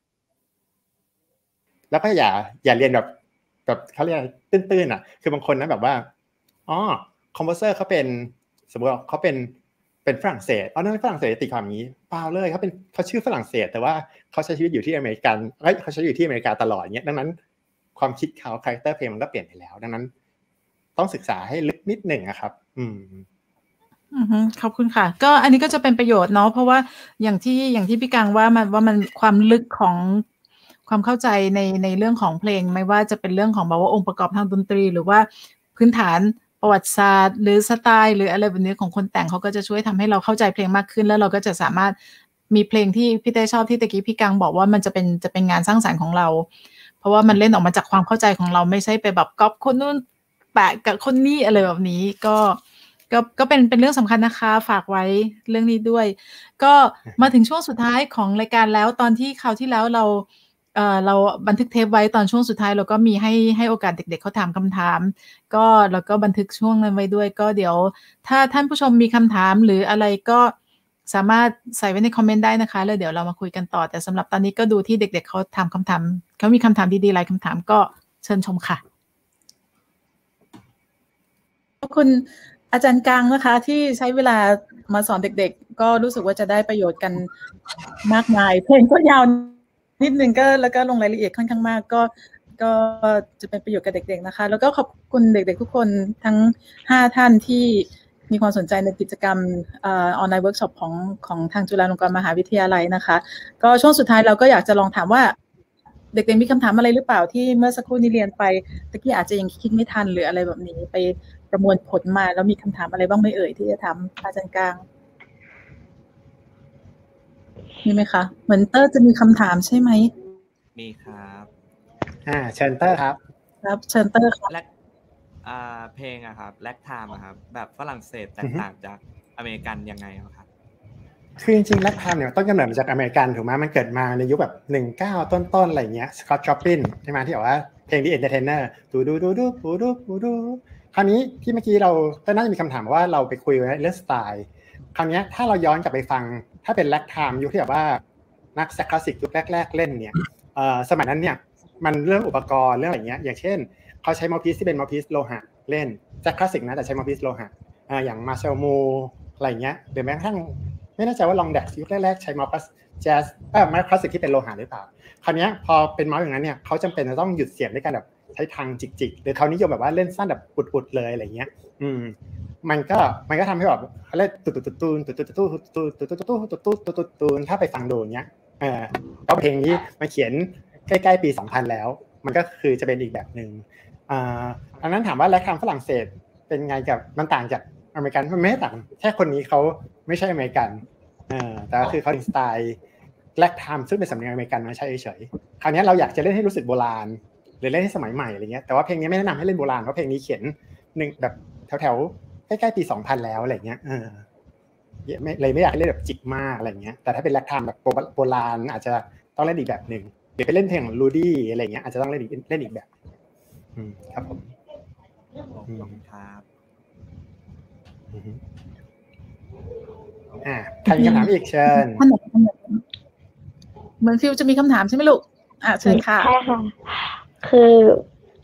แล้วก็อย่าอย่าเรียนแบบแบบเขาเรียกตื้นๆอ่ะคือบางคนนะแบบว่าอ๋อคอมโพเซอร์เขาเป็นสมมติว่าเขาเป็นเป็นฝรั่งเศสอ๋อนั่นฝรั่งเศสตีความนี้เปล่าเลยเขาเป็นเขาชื่อฝรั่งเศสแต่ว่าเขาใช้ชีวิตอยู่ที่อเมริกันเอ้ยเขาใช้อยู่ที่อเมริกาตลอดเงี้ยดังนั้นความคิดเขาคาแรคเตอร์เพลงมันก็เปลี่ยนไปแล้วดังนั้นต้องศึกษาให้ลึกนิดหนึ่งอะครับอืมอือฮึขอบคุณค่ะก็อันนี้ก็จะเป็นประโยชน์เนาะเพราะว่าอย่างที่อย่างที่พี่กังว่ามันว่ามันความลึกของความเข้าใจในในเรื่องของเพลงไม่ว่าจะเป็นเรื่องของแบบว่าองค์ประกอบทางดนตรีหรือว่าพื้นฐานประวัติศาสตร์หรือสไตล์หรืออะไรแบบนี้ของคนแต่งเขาก็จะช่วยทำให้เราเข้าใจเพลงมากขึ้นแล้วเราก็จะสามารถมีเพลงที่พี่เต้ชอบที่ตะกี้พี่กังบอกว่ามันจะเป็นจะเป็นงานสร้างสรรค์ของเราเพราะว่ามันเล่นออกมาจากความเข้าใจของเราไม่ใช่ไปแบบก๊อปคนนู้นแปะกับคนนี้อะไรแบบนี้ก็ก็ก็เป็นเป็นเรื่องสำคัญนะคะฝากไว้เรื่องนี้ด้วยก็มาถึงช่วงสุดท้ายของรายการแล้วตอนที่คราวที่แล้วเราเอ่อเราบันทึกเทปไว้ตอนช่วงสุดท้ายเราก็มีให้ให้โอกาสเด็กๆเขาถามคำถามก็เราก็บันทึกช่วงนั้นไว้ด้วยก็เดี๋ยวถ้าท่านผู้ชมมีคำถามหรืออะไรก็สามารถใส่ไว้ในคอมเมนต์ได้นะคะแล้วเดี๋ยวเรามาคุยกันต่อแต่สำหรับตอนนี้ก็ดูที่เด็กๆเขาถามคำถามเขามีคำถามดีๆหลายคำถามก็เชิญชมค่ะขอบคุณอาจารย์กังนะคะที่ใช้เวลามาสอนเด็กๆก็รู้สึกว่าจะได้ประโยชน์กันมากมายเพลงก็ยาวนิดนึงก็แล้วก็ลงรายละเอียดค่อนข้างมากก็ก็จะเป็นประโยชน์กับเด็กๆนะคะแล้วก็ขอบคุณเด็กๆทุกคนทั้งห้าท่านที่มีความสนใจในกิจกรรมออนไลน์เวิร์กช็อปของของทางจุฬาลงกรณ์มหาวิทยาลัยนะคะก็ช่วงสุดท้ายเราก็อยากจะลองถามว่าเด็กๆมีคำถามอะไรหรือเปล่าที่เมื่อสักครู่นี้เรียนไปตะกี้อาจจะยังคิดไม่ทันหรืออะไรแบบนี้ไปประมวลผลมาแล้วมีคำถามอะไรบ้างไหมเอ่ยที่จะถามอาจารย์กลางมีไหมคะเหมือนเตอร์จะมีคำถามใช่ไหมมีครับอ่าเชิญเตอร์ครับครับเชิญเตอร์ครับแลกอ่าเพลงอะครับแลกไทม์อะครับแบบฝรั่งเศสแตกต่างจากอเมริกันยังไงครับคือจริงๆแลกไทม์เนี่ยต้นกำเนิดมาจากอเมริกันถูกไหมมันเกิดมาในยุคแบบหนึ่งเก้าต้นๆอะไรเงี้ยสกอตต์ชอปปินใช่ไหมที่บอกว่าเพลงที่เอนเตอร์เทนเนอร์ดูดูดูดูดูดูดูดูคราวนี้ที่เมื่อกี้เราก็น่าจะมีคำถามว่าเราไปคุยเรื่องสไตล์คราวนี้ถ้าเราย้อนกลับไปฟังถ้าเป็นแลกไทม์ยุคที่แบบว่านักคลาสสิกยุคแรกๆเล่นเนี่ยเอ่อสมัยนั้นเนี่ยมันเรื่องอุปกรณ์เรื่องอะไรเงี้ยอย่างเช่นเขาใช้มอพีซที่เป็นมอพีซโลหะเล่นจะคลาสสิกนะแต่ใช้มอพีซโลหะอ่าอย่างมาเชลมูอะไรเงี้ยหรือแม้กระทั่งไม่แน่ใจว่าลองแดกยุคแรกๆใช้มอสแจ๊สเออไม่คลาสสิกที่เป็นโลหะหรือเปล่าคราวนี้พอเป็นเมาส์อย่างนั้นเนี่ยเขาจำเป็นจะต้องหยุดเสียงด้วยการแบบใช้ทางจิกๆหรือเขานิยมแบบว่าเล่นสั้นแบบอุดๆเลยอะไรเงี้ยอืมมันก็มันก็ทำให้แบบเขาเล่นตุ๊ดๆตูนตุ๊ดๆตูนตุ๊ดๆตุ๊ดๆตูนตุ๊ดๆตุ๊ดๆตูนถ้าไปฟังดูเนี้ยเออก็เพลงนี้มาเขียนใกล้ๆปีสองพันแล้วมันก็คือจะเป็นอีกแบบนึงอ่าดังนั้นถามว่าแลกไทม์ฝรั่งเศสเป็นไงกับมันต่างจากอเมริกันมันไม่ต่างแค่คนนี้เขาไม่ใช่อเมริกันเออแต่ก็คือเขาสไตล์แลกไทม์ซึ่งเป็นสำเนียงอเมริกันมาใช้เฉยๆคราวนี้เราอยากจะเล่นให้รู้สึกโบราณหรือเล่นให้สมัยใหม่อะไรเงี้ยแต่ว่าเพลงนี้ไม่แนะนำให้เล่นโบราณเพราะเพลงนี้เขียนหนึ่งแบบแถวๆใกล้ๆปีสองพันแล้วอะไรเงี้ยเออไม่เลยไม่อยากให้เล่นแบบจิกมากอะไรเงี้ยแต่ถ้าเป็นแลกไทม์แบบโบราณอาจจะต้องเล่นอีกแบบนึงหรือไปเล่นเพลงของลูดี้อะไรเงี้ยอาจจะต้องเล่นอีกเล่นอีกแบบอืมครับผมขอบคุณครับอ่าใครมีคำถามอีกเชิญท่านไหนเหมือนฟิวจะมีคำถามใช่ไหมลูกอ่าเชิญค่ะใช่ค่ะคือ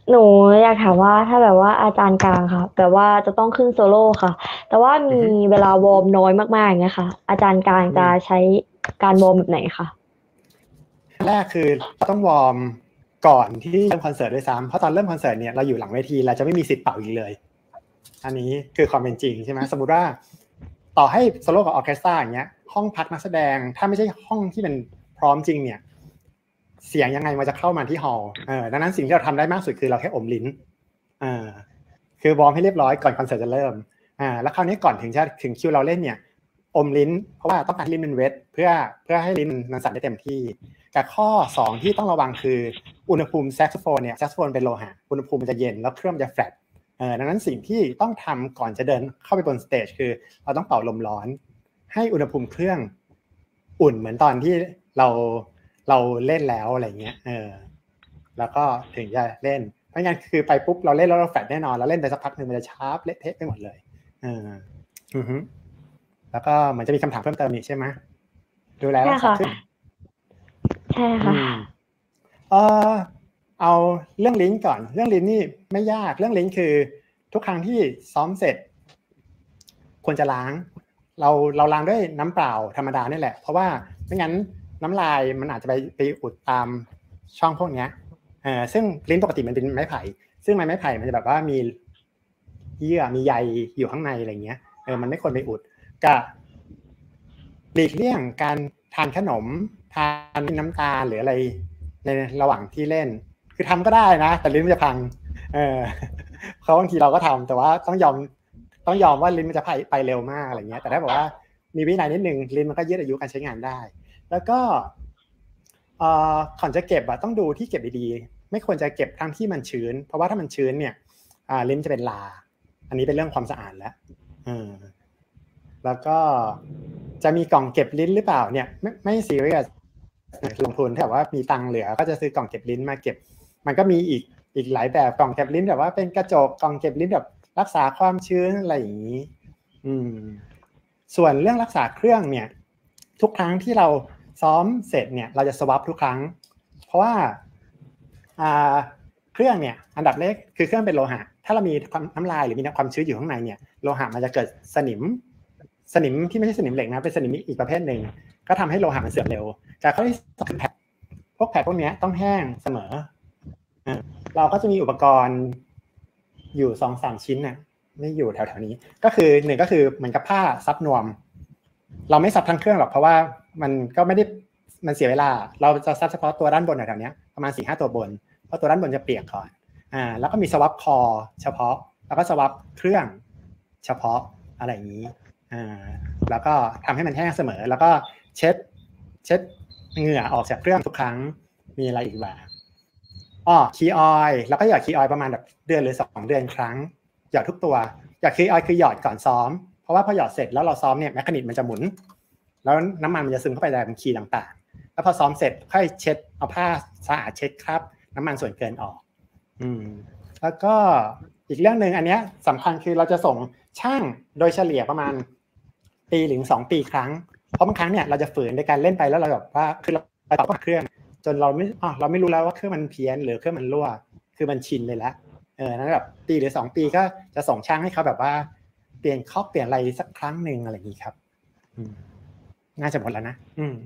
หนูอยากถามว่าถ้าแบบว่าอาจารย์กลางค่ะแบบว่าจะต้องขึ้นโซโล่ค่ะแต่ว่ามีเวลาวอร์มน้อยมากๆอย่างเงี้ยค่ะอาจารย์กลางจะใช้การวอร์มแบบไหนคะแรกคือต้องวอร์มก่อนที่เริ่มคอนเสิร์ตด้วยซ้ำเพราะตอนเริ่มคอนเสิร์ตเนี่ยเราอยู่หลังเวทีเราจะไม่มีสิทธิ์เป่าอีกเลยอันนี้คือความเป็นจริงใช่ไหมสมมุติว่าต่อให้โซโล่กับออร์เคสตราอย่างเงี้ยห้องพักนักแสดงถ้าไม่ใช่ห้องที่เป็นพร้อมจริงเนี่ยเสียงยังไงมันจะเข้ามาที่ฮอลล์เออดังนั้นสิ่งที่เราทำได้มากสุดคือเราแค่อมลิ้นเออคือวอร์มให้เรียบร้อยก่อนคอนเสิร์ตจะเริ่มอ่าแล้วคราวนี้ก่อนถึงจะถึงคิวเราเล่นเนี่ยอมลิ้นเพราะว่าต้องการลิ้นมันเวทเพื่อเพื่อให้ลิ้นมันสั่นได้เต็มที่แต่ข้อสองที่ต้องระวังคืออุณหภูมิแซกโซโฟนเนี่ยแซกโซโฟนเป็นโลหะอุณหภูมิมันจะเย็นแล้วเครื่องมันจะแฟลตเออดังนั้นสิ่งที่ต้องทำก่อนจะเดินเข้าไปบนสเตจคือเราต้องเป่าลมร้อนให้อุณหภูมิเครื่องอุ่นเหมือนตอนที่เราเราเล่นแล้วอะไรเงี้ยเออแล้วก็ถึงจะเล่นเพราะงั้นคือไปปุ๊บเราเล่นแล้วเราแฟลตแน่นอนเราเล่นไปสักพักนึงมันจะชาร์ปเละเทะไปหมดเลยเอออือฮึแล้วก็เหมือนจะมีคำถามเพิ่มเติมอีกใช่ไหมดูแลรักษาขึ้นใช่ค่ะเออเอาเรื่องลิ้นก่อนเรื่องลิ้นนี่ไม่ยากเรื่องลิ้นคือทุกครั้งที่ซ้อมเสร็จควรจะล้างเราเราล้างด้วยน้ำเปล่าธรรมดานี่แหละเพราะว่าไม่งั้นน้ำลายมันอาจจะไปไปอุดตามช่องพวกนี้เออซึ่งลิ้นปกติมันเป็นไม้ไผ่ซึ่งไม้ไม้ไผ่มันจะแบบว่ามีเยื่อมีใยอยู่ข้างในอะไรเงี้ยเออมันไม่ควรไปอุดก็หลีกเลี่ยงการทานขนมทานน้ำตาลหรืออะไรในระหว่างที่เล่นคือทำก็ได้นะแต่ลิ้นมันจะพังเออเขาบางทีเราก็ทำแต่ว่าต้องยอมต้องยอมว่าลิ้นมันจะไปไปเร็วมากอะไรเงี้ยแต่ถ้าบอกว่ามีวินัยนิดนึงลิ้นมันก็ยืดอายุการใช้งานได้แล้วก็เอ่อก่อนจะเก็บอะต้องดูที่เก็บดีๆไม่ควรจะเก็บทั้งที่มันชื้นเพราะว่าถ้ามันชื้นเนี่ยอ่าลิ้นจะเป็นลาอันนี้เป็นเรื่องความสะอาดแล้วเออแล้วก็จะมีกล่องเก็บลิ้นหรือเปล่าเนี่ยไม่ไม่ซีเรียสลงทุนถ้าว่ามีตังค์เหลือก็จะซื้อกล่องเก็บลิ้นมาเก็บมันก็มีอีกอีกหลายแบบกล่องเก็บลิ้นแบบว่าเป็นกระจกกล่องเก็บลิ้นแบบรักษาความชื้นอะไรอย่างนี้อืมส่วนเรื่องรักษาเครื่องเนี่ยทุกครั้งที่เราซ้อมเสร็จเนี่ยเราจะสวอปทุกครั้งเพราะว่าอ่าเครื่องเนี่ยอันดับแรกคือเครื่องเป็นโลหะถ้าเรามีน้ำลายหรือมีความชื้นอยู่ข้างในเนี่ยโลหะมันจะเกิดสนิมสนิมที่ไม่ใช่สนิมเหล็กนะเป็นสนิมอีกประเภทหนึ่งก็ทำให้โลหะมันเสื่อมเร็วแต่ข้อที่สองคือแผ่นพวกแผ่นพวกนี้ต้องแห้งเสมอเราก็จะมีอุปกรณ์อยู่สองสามชิ้นน่ะไม่อยู่แถวๆนี้ก็คือหนึ่งก็คือเหมือนกับผ้าซับนวมเราไม่ซับทั้งเครื่องหรอกเพราะว่ามันก็ไม่ได้มันเสียเวลาเราจะซับเฉพาะตัวด้านบนแถวๆนี้ประมาณ สี่ห้า ตัวบนเพราะตัวด้านบนจะเปียกก่อนอ่าแล้วก็มีสวอปคอเฉพาะแล้วก็สวอปเครื่องเฉพาะอะไรอย่างนี้อ่าแล้วก็ทำให้มันแห้งเสมอแล้วก็เช็ดเช็ดเหงื่อออกจากเครื่องทุกครั้งมีอะไรอีกบ้างอ๋อคีย์ออยล์แล้วก็หยอดคีย์ออยล์ประมาณแบบเดือนหรือสองเดือนครั้งหยอดทุกตัวหยอดคีย์ออยล์คือหยอดก่อนซ้อมเพราะว่าพอหยอดเสร็จแล้วเราซ้อมเนี่ยแมคานิกมันจะหมุนแล้วน้ำมันมันจะซึมเข้าไปในคีย์ต่างๆแล้วพอซ้อมเสร็จค่อยเช็ดเอาผ้าสะอาดเช็ดครับน้ำมันส่วนเกินออกอืมแล้วก็อีกเรื่องนึงอันเนี้ยสำคัญคือเราจะส่งช่างโดยเฉลี่ยประมาณปีหรือสองปีครั้งเพราะบางครั้งเนี่ยเราจะฝืนในการเล่นไปแล้วเราแบบว่าคือเราต่อเครื่องจนเราไม่อ๋อเราไม่รู้แล้วว่าเครื่องมันเพี้ยนหรือเครื่องมันรั่วคือมันชินเลยแล้วเออนั้นแบบปีหรือสองปีก็จะส่งช่างให้เขาแบบว่าเปลี่ยนคอกเปลี่ยนอะไรสักครั้งนึงอะไรอย่างนี้ครับอืมน่าจะหมดแล้วนะอืม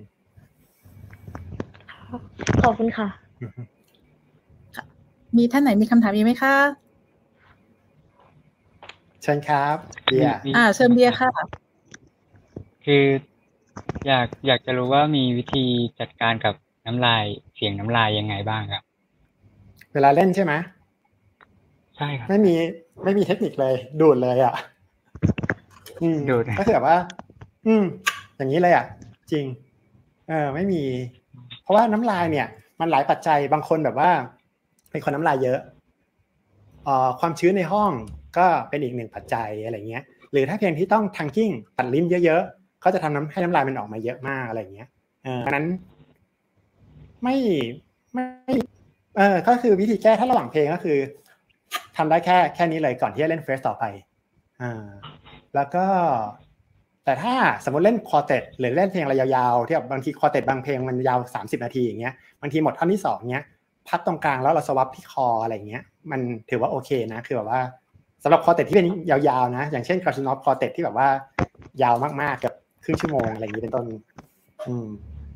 ขอบคุณค่ะมีท่านไหนมีคำถามอีกไหมคะเชิญครับเบียร์อ่าเชิญเบียร์ค่ะคืออยากอยากจะรู้ว่ามีวิธีจัดการกับน้ำลายเสียงน้ำลายยังไงบ้างครับเวลาเล่นใช่ไหมใช่ครับไม่มีไม่มีเทคนิคเลยดูดเลยอ่ะอืมดูดก็คือแบบว่าอืมอย่างนี้เลยอ่ะจริงเออไม่มีเพราะว่าน้ำลายเนี่ยมันหลายปัจจัยบางคนแบบว่าเป็นคนน้ำลายเยอะเอ่อความชื้นในห้องก็เป็นอีกหนึ่งปัจจัยอะไรเงี้ยหรือถ้าเพียงที่ต้องทังกิ้งตัดลิ้นเยอะๆก็จะทำน้ำให้น้ำลายมันออกมาเยอะมากอะไรเงี้ยเออดังนั้นไม่ไม่เออก็คือวิธีแก้ถ้าระหว่างเพลงก็คือทำได้แค่แค่นี้เลยก่อนที่จะเล่นเฟสต่อไปอ่าแล้วก็แต่ถ้าสมมติเล่นคอร์เต็ตหรือเล่นเพลงอะไรยาวๆที่บางทีคอร์เต็ตบางเพลงมันยาวสามสิบนาทีอย่างเงี้ยบางทีหมดท่อนที่สองเงี้ยพักตรงกลางแล้วเราสวับที่คออะไรเงี้ยมันถือว่าโอเคนะคือแบบว่าสำหรับคอเต็ดที่เป็นยาวๆนะอย่างเช่นคาร์ซินอฟคอเต็ดที่แบบว่ายาวมากๆกับครึ่งชั่วโมงอะไรอย่างนี้เป็นต้นอืม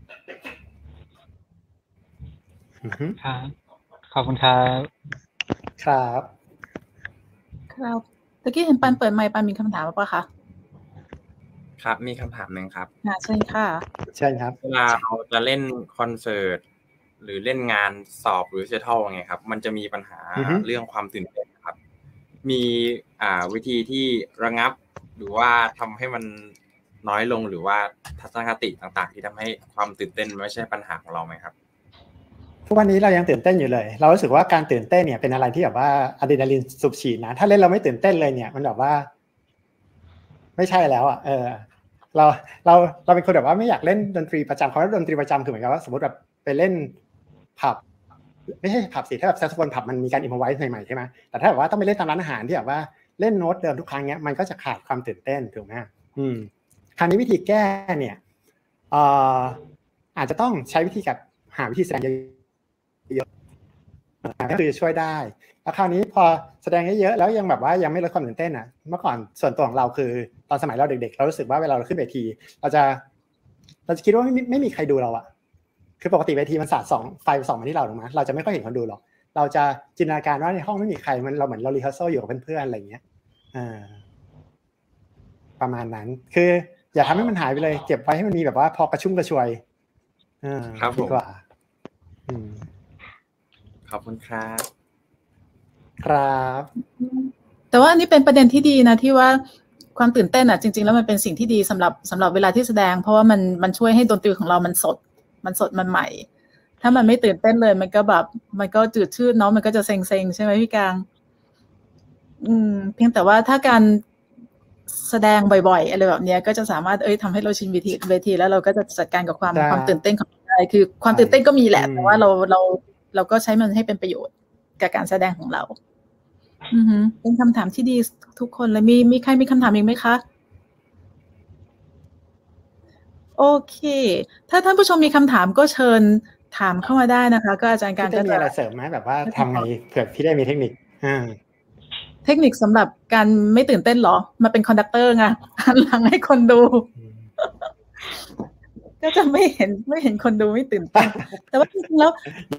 ครับขอบคุณครับครับครับตะกี้เห็นปันเปิดไมค์ปันมีคำถามป่ะคะครับมีคำถามหนึ่งครับค่ะเชิญค่ะเชิญครับเวลาเราจะเล่นคอนเสิร์ตหรือเล่นงานสอบหรือเซทัลไงครับมันจะมีปัญหาเรื่องความตื่นเต้นครับมีอ่าวิธีที่ระงับหรือว่าทำให้มันน้อยลงหรือว่าทัศนคติต่างๆที่ทำให้ความตื่นเต้นไม่ใช่ปัญหาของเราไหมครับทุกวันนี้เรายังตื่นเต้นอยู่เลยเรารู้สึกว่าการตื่นเต้นเนี่ยเป็นอะไรที่แบบว่าอะดรีนาลีนสูบฉีดนะถ้าเล่นเราไม่ตื่นเต้นเลยเนี่ยมันแบบว่าไม่ใช่แล้วอ่ะเออเราเราเราเป็นคนแบบว่าไม่อยากเล่นดนตรีประจำคำว่าดนตรีประจำคือเหมือนกับว่าสมมติแบบไปเล่นผับไม่ใช่ผับสิถ้าแบบแซกโซโฟนผับมันมีการอิมพอไวส์ใหม่ๆใช่ไหมแต่ถ้าแบบว่าต้องไปเล่นตามร้านอาหารที่แบบว่าเล่นโน้ตเดิมทุกครั้งเนี้ยมันก็จะขาดความตื่นเต้นถูกไหมอืมคราวนี้วิธีแก้เนี่ยเอ่ออาจจะต้องใช้วิธีกับหาวิธีแสดงเยอะๆก็คือช่วยได้แล้วคราวนี้พอแสดงเยอะๆแล้วยังแบบว่ายังไม่ลดความตื่นเต้นอ่ะเมื่อก่อนส่วนตัวของเราคือตอนสมัยเราเด็กๆเรารู้สึกว่าเวลาเราขึ้นเวทีเราจะเราจะคิดว่าไม่ไม่มีใครดูเราอ่ะคือปกติเวทีมันสาดส่องไฟส่องมาที่เราถูกไหมเราจะไม่ค่อยเห็นคนดูหรอกเราจะจินตนาการว่าในห้องไม่มีใครมันเราเหมือนเรารีเฮอร์ซัลอยู่กับเพื่อนๆอะไรอย่างเงี้ยอ่าประมาณนั้นคืออย่าทำให้มันหายไปเลยเก็บไว้ให้มันมีแบบว่าพอกระชุ่มกระชวยอ่าดีกว่าอืมขอบคุณครับครับแต่ว่าอันนี้เป็นประเด็นที่ดีนะที่ว่าความตื่นเต้นอ่ะจริงๆแล้วมันเป็นสิ่งที่ดีสำหรับสำหรับเวลาที่แสดงเพราะว่ามันมันช่วยให้ดนตรีของเรามันสดมันสดมันใหม่ถ้ามันไม่ตื่นเต้นเลยมันก็แบบมันก็จืดชืดเนาะมันก็จะเซ็งๆใช่ไหมพี่กลางอืมเพียงแต่ว่าถ้าการแสดงบ่อยๆอะไรแบบนี้ก็จะสามารถเอ้ยทำให้เราชินเวทีเวทีแล้วเราก็จะจัดการกับความความตื่นเต้นของเราได้คือความตื่นเต้นก็มีแหละแต่ว่าเราเราเราก็ใช้มันให้เป็นประโยชน์กับการแสดงของเราอือฮึเป็นคำถามที่ดีทุกคนเลยมีมีใครมีคำถามอีกไหมคะโอเคถ้าท่านผู้ชมมีคำถามก็เชิญถามเข้ามาได้นะคะก็อาจารย์การก็จะมีอะไรเสริมไหมแบบว่าทำไงเผื่อพี่ได้มีเทคนิคอ่าเทคนิคสำหรับการไม่ตื่นเต้นหรอมาเป็นคอนดักเตอร์ไงหันหลังให้คนดูก็จะไม่เห็นไม่เห็นคนดูไม่ตื่นเต้นแต่ว่าจริงๆแล้ว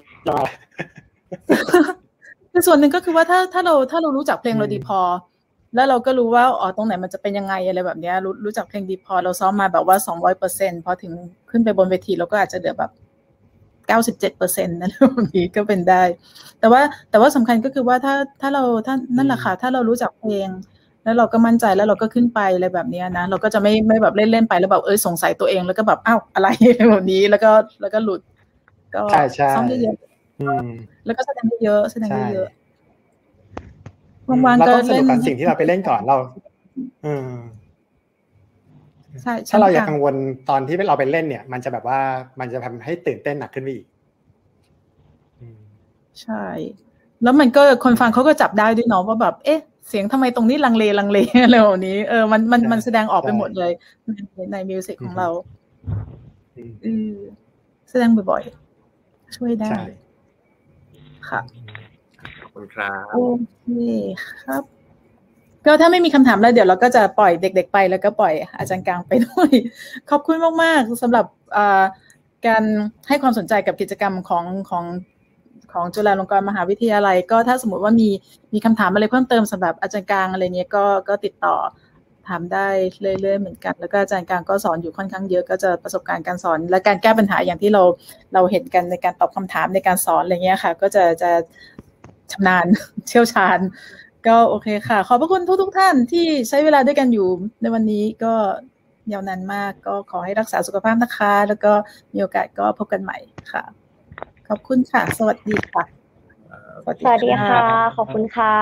ในส่วนหนึ่งก็คือว่าถ้าถ้าเราถ้าเรารู้จักเพลงเราดีพอแล้วเราก็รู้ว่าอ๋อตรงไหนมันจะเป็นยังไงอะไรแบบนี้รู้รู้จักเพลงดีพอเราซ้อมมาแบบว่า สองร้อยเปอร์เซ็นต์ พอถึงขึ้นไปบนเวทีเราก็อาจจะเหลือแบบ เก้าสิบเจ็ดเปอร์เซ็นต์ นั่นแบบนี้ก็เป็นได้แต่ว่าแต่ว่าสำคัญก็คือว่าถ้าถ้าเราถ้านั่นแหละค่ะถ้าเรารู้จักเพลงแล้วเราก็มั่นใจแล้วเราก็ขึ้นไปอะไรแบบนี้นะเราก็จะไม่ไม่แบบเล่นๆไปแล้วแบบเออสงสัยตัวเองแล้วก็แบบอ้าวอะไรแบบนี้แล้วก็แล้วก็หลุดก็ซ้อมเยอะๆแล้วก็แสดงเยอะแสดงเยอะวางๆก็เล่นสิ่งที่เราไปเล่นก่อนเราอืมใช่ถ้าเราอยากกังวลตอนที่เราไปเล่นเนี่ยมันจะแบบว่ามันจะทำให้ตื่นเต้นหนักขึ้นไปอีกใช่แล้วมันก็คนฟังเขาก็จับได้ด้วยเนาะว่าแบบเอ๊ะเสียงทำไมตรงนี้ลังเลลังเลอะไรแบบนี้เออมันมันมันแสดงออกไปหมดเลยในในมิวสิกของเราอือแสดงบ่อยๆช่วยได้ค่ะขอบคุณครับโอเคครับก็ถ้าไม่มีคำถามแล้วเดี๋ยวเราก็จะปล่อยเด็กๆไปแล้วก็ปล่อยอาจารย์กลางไปด้วยขอบคุณมากๆสำหรับการให้ความสนใจกับกิจกรรมของของของจุฬาลงกรณ์มหาวิทยาลัยก็ถ้าสมมติว่ามีมีคำถามอะไรเพิ่มเติมสำหรับอาจารย์กลางอะไรเงี้ยก็ก็ติดต่อถามได้เรื่อยๆเหมือนกันแล้วก็อาจารย์กลางก็สอนอยู่ค่อนข้างเยอะก็จะประสบการณ์การสอนและการแก้ปัญหาอย่างที่เราเราเห็นกันในการตอบคำถามในการสอนอะไรเงี้ยค่ะก็จะจะชำนาญเชี่ยวชาญก็โอเคค่ะขอบพระคุณทุกทุกท่านที่ใช้เวลาด้วยกันอยู่ในวันนี้ก็ยาวนานมากก็ขอให้รักษาสุขภาพนะคะแล้วก็มีโอกาสก็พบกันใหม่ค่ะขอบคุณค่ะสวัสดีค่ะสวัสดีค่ะขอบคุณค่ะ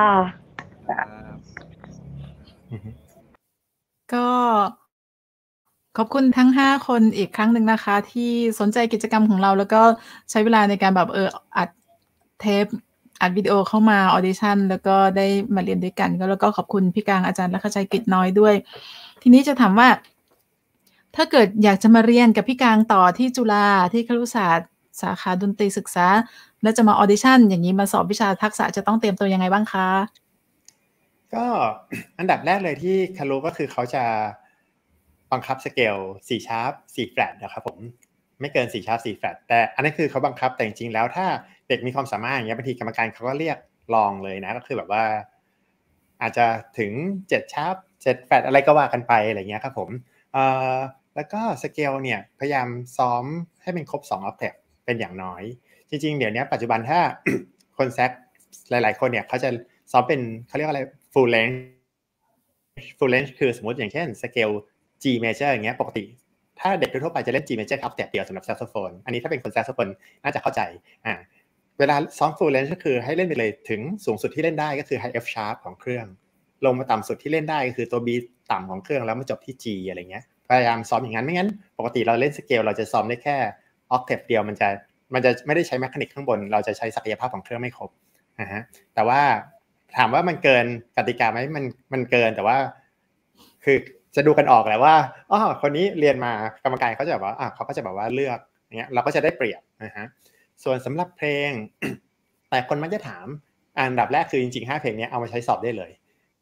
ก็ขอบคุณทั้งห้าคนอีกครั้งหนึ่งนะคะที่สนใจกิจกรรมของเราแล้วก็ใช้เวลาในการแบบเอออัดเทปอัดวิดีโอเข้ามาออดิชั่นแล้วก็ได้มาเรียนด้วยกันก็แล้วก็ขอบคุณพี่กลางอาจารย์ลักขชัยกิจน้อยด้วยทีนี้จะถามว่าถ้าเกิดอยากจะมาเรียนกับพี่กลางต่อที่จุฬาที่ครุศาสตร์สาขาดนตรีศึกษาแล้วจะมาออดิชั่นอย่างนี้มาสอบวิชาทักษะจะต้องเตรียมตัวยังไงบ้างคะก็อันดับแรกเลยที่คารุก็คือเขาจะบังคับสเกลสี่ชาร์ปสี่แฟลตนะครับผมไม่เกินสี่ชาร์ปสี่แฟลตแต่อันนี้คือเขาบังคับแต่จริงๆแล้วถ้าเด็กมีความสามารถอย่างเงี้ยบางทีกรรมการเขาก็เรียกลองเลยนะก็คือแบบว่าอาจจะถึงเจ็ดชาร์ปเจ็ดแฟลตอะไรก็ว่ากันไปอะไรเงี้ยครับผมเอ่อแล้วก็สเกลเนี่ยพยายามซ้อมให้เป็นครบสองออกเทปเป็นอย่างน้อยจริงๆเดี๋ยวนี้ปัจจุบันถ้า คนแซกหลายๆคนเนี่ยเขาจะซ้อมเป็นเขาเรียกว่าอะไร full length full length คือสมมติอย่างเช่นสเกล G major อย่างเงี้ยปกติถ้าเด็กทั่วไปจะเล่น G major ครับแต่เดียวสำหรับแซกโซโฟนอันนี้ถ้าเป็นคนแซกโซโฟนน่าจะเข้าใจอ่าเวลาซ้อม full length ก็คือให้เล่นไปเลยถึงสูงสุดที่เล่นได้ก็คือ high F sharp ของเครื่องลงมาต่ำสุดที่เล่นได้ก็คือตัว B ต่ำของเครื่องแล้วมาจบที่ G อะไรเงี้ยพยายามซ้อมอย่างนั้นไม่งั้นปกติเราเล่นสเกลเราจะซ้อมได้แค่ออกเทปเดียวมันจะมันจะไม่ได้ใช้แมคานิกข้างบนเราจะใช้ศักยภาพของเครื่องไม่ครบนะฮะแต่ว่าถามว่ามันเกินกติกาไหมมันมันเกินแต่ว่าคือจะดูกันออกแหละว่าอ๋อคนนี้เรียนมากรรมการเขาจะแบบว่าอ่ะเขาก็จะแบบว่าเลือกอย่างเงี้ยเราก็จะได้เปรียบนะฮะส่วนสำหรับเพลง แต่คนมักจะถามอันดับแรกคือจริงๆห้าเพลงนี้เอามาใช้สอบได้เลย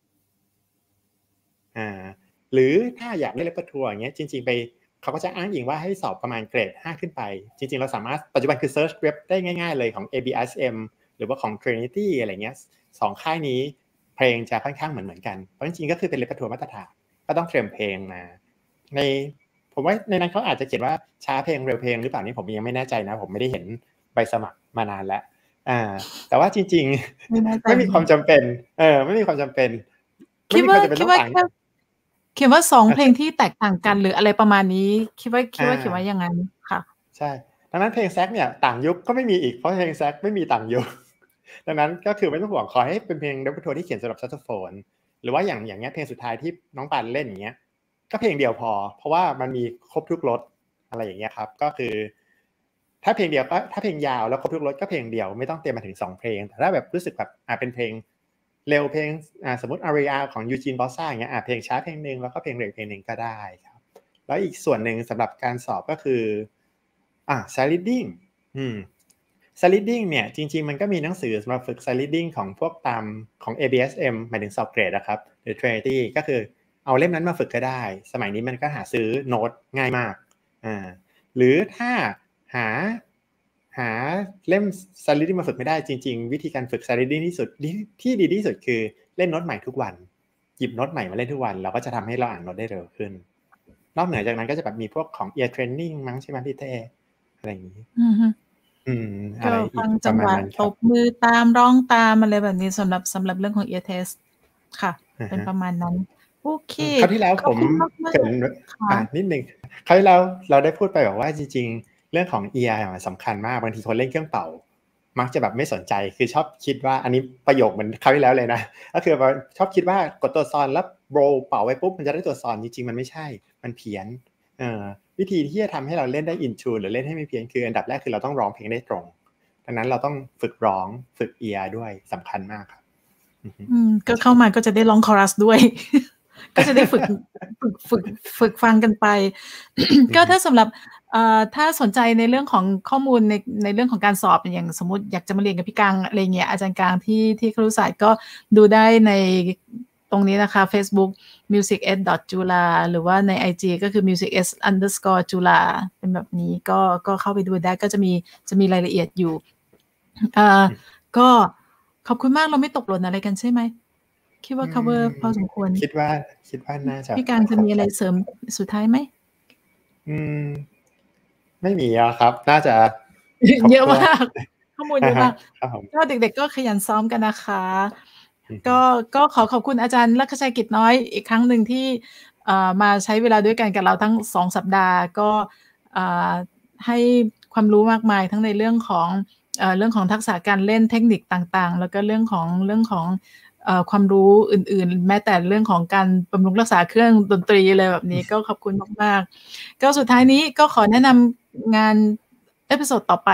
อ่าหรือถ้าอยากเล่นเรปเปอร์ทัวร์อย่างเงี้ยจริงๆไปเขาก็จะอ้างอิงว่าให้สอบประมาณเกรดห้าขึ้นไปจริงๆเราสามารถปัจจุบันคือเซิร์ชเว็บได้ง่ายๆเลยของ เอ บี เอส เอ็ม หรือว่าของ Trinity อะไรเงี้ยสองค่ายนี้เพลงจะค่อนข้างเหมือนเหมือนกันเพราะจริงๆก็คือเป็นเรปเปอร์ทัวร์มาตรฐานก็ต้องเตรียมเพลงมาในผมว่าในนั้นเขาอาจจะเขียนว่าช้าเพลงเร็วเพลงหรือเปล่านี่ผมยังไม่แน่ใจนะผมไม่ได้เห็นใบสมัครมานานแล้วอ่าแต่ว่าจริงๆ ไม่, ไม่มีความจำเป็นเออไม่มีความจำเป็นคิดว่าคิดว่าคิดว่าสองเพลงที่แตกต่างกันหรืออะไรประมาณนี้คิดว่าคิดว่าคิดว่ายังไงค่ะใช่ดังนั้นเพลงแซกเนี่ยต่างยุคก็ไม่มีอีกเพราะเพลงแซกไม่มีต่างยุคดังนั้นก็คือไม่ต้องห่วงขอให้เป็นเพลงเรปเปอร์ทัวร์ที่เขียนสำหรับแซกโซโฟนหรือว่าอย่างอย่างเงี้ยเพลงสุดท้ายที่น้องปานเล่นอย่างเงี้ยก็เพลงเดียวพอเพราะว่ามันมีครบทุกรสอะไรอย่างเงี้ยครับก็คือถ้าเพลงเดียวก็ถ้าเพลงยาวแล้วครบทุกรสก็เพลงเดียวไม่ต้องเตรียมมาถึงสองเพลงแต่ถ้าแบบรู้สึกแบบอ่ะเป็นเพลงเร็วเพลงอ่าสมมุติ Aria ของยูจีนบอสซ่าอย่างเงี้ยอ่ะเพลงช้าเพลงนึงแล้วก็เพลงเร็วเพลงนึงก็ได้ครับแล้วอีกส่วนหนึ่งสำหรับการสอบก็คืออ่ะ side reading อืม side reading เนี่ยจริงๆมันก็มีหนังสือสำหรับฝึก side reading ของพวกตามของ เอ บี เอส เอ็ม หมายถึงสอบเกรดนะครับหรือ Trinity ก็คือเอาเล่มนั้นมาฝึกก็ได้สมัยนี้มันก็หาซื้อโน้ตง่ายมากอ่าหรือถ้าหาหาเล่ม side reading มาฝึกไม่ได้จริงๆวิธีการฝึก side reading ที่สุดที่ดีที่สุดคือเล่นโน้ตใหม่ทุกวันหยิบโน้ตใหม่มาเล่นทุกวันเราก็จะทำให้เราอ่านโน้ตได้เร็วขึ้นนอกเหนือจากนั้นก็จะแบบมีพวกของ ear training มั้งใช่ไหมพี่เต้อะไรอย่างนี้อืมอืมอะไรอีกฟังจังหวะตบมือตามร้องตามอะไรแบบนี้สำหรับสำหรับเรื่องของ ear test ค่ะเป็นประมาณนั้นโอเคคราวที่แล้วผมเกริ่นอ่านิดนึงคราวที่แล้วเราได้พูดไปบอกว่าจริงๆเรื่องของ ear สำคัญมากบางทีคนเล่นเครื่องเป่ามักจะแบบไม่สนใจคือชอบคิดว่าอันนี้ประโยคเหมือนคราวที่แล้วเลยนะก็คือว่าชอบคิดว่ากดตัวซอนแล้วโรลเป่าไว้ปุ๊บมันจะได้ตัวซอนจริงๆมันไม่ใช่มันเพี้ยนเอ่อวิธีที่จะทำให้เราเล่นได้อินทูหรือเล่นให้ไม่เพี้ยนคืออันดับแรกคือเราต้องร้องเพลงได้ตรงดังนั้นเราต้องฝึกร้องฝึกเอียร์ด้วยสำคัญมากครับอืมก็เข้ามาก็จะได้ร้องคอรัสด้วย ก็จะได้ฝึกฝึกฝึกฝึกฟังกันไป ก็ถ้าสำหรับเอ่อถ้าสนใจในเรื่องของข้อมูลในในเรื่องของการสอบอย่างสมมุติอยากจะมาเรียนกับพี่กังอะไรเงี้ยอาจารย์กลางที่ที่ครุศาสตร์ก็ดูได้ในตรงนี้นะคะ Facebook music s jula หรือว่าใน ไอ จี ก็คือ music s underscore jula เป็นแบบนี้ก็ก็เข้าไปดูได้ก็จะมีจะมีรายละเอียดอยู่เอ่อก็ขอบคุณมากเราไม่ตกหล่นอะไรกันใช่ไหมคิดว่า cover พอสมควรคิดว่าคิดว่าน่าจะพี่กังจะมีอะไรเสริมสุดท้ายไหมอืมไม่มีแล้วครับน่าจะเยอะมากข้อมูลเยอะมากก็เด็กๆก็ขยันซ้อมกันนะคะก็ก็ขอขอบคุณอาจารย์ลักษชัยกิจน้อยอีกครั้งหนึ่งที่มาใช้เวลาด้วยกันกับเราทั้งสองสัปดาห์ก็ให้ความรู้มากมายทั้งในเรื่องของเรื่องของทักษะการเล่นเทคนิคต่างๆแล้วก็เรื่องของเรื่องของความรู้อื่นๆแม้แต่เรื่องของการบำรุงรักษาเครื่องดนตรีอะไรแบบนี้ก็ขอบคุณมากๆก็สุดท้ายนี้ก็ขอแนะนำงานเอพิโซดต่อไป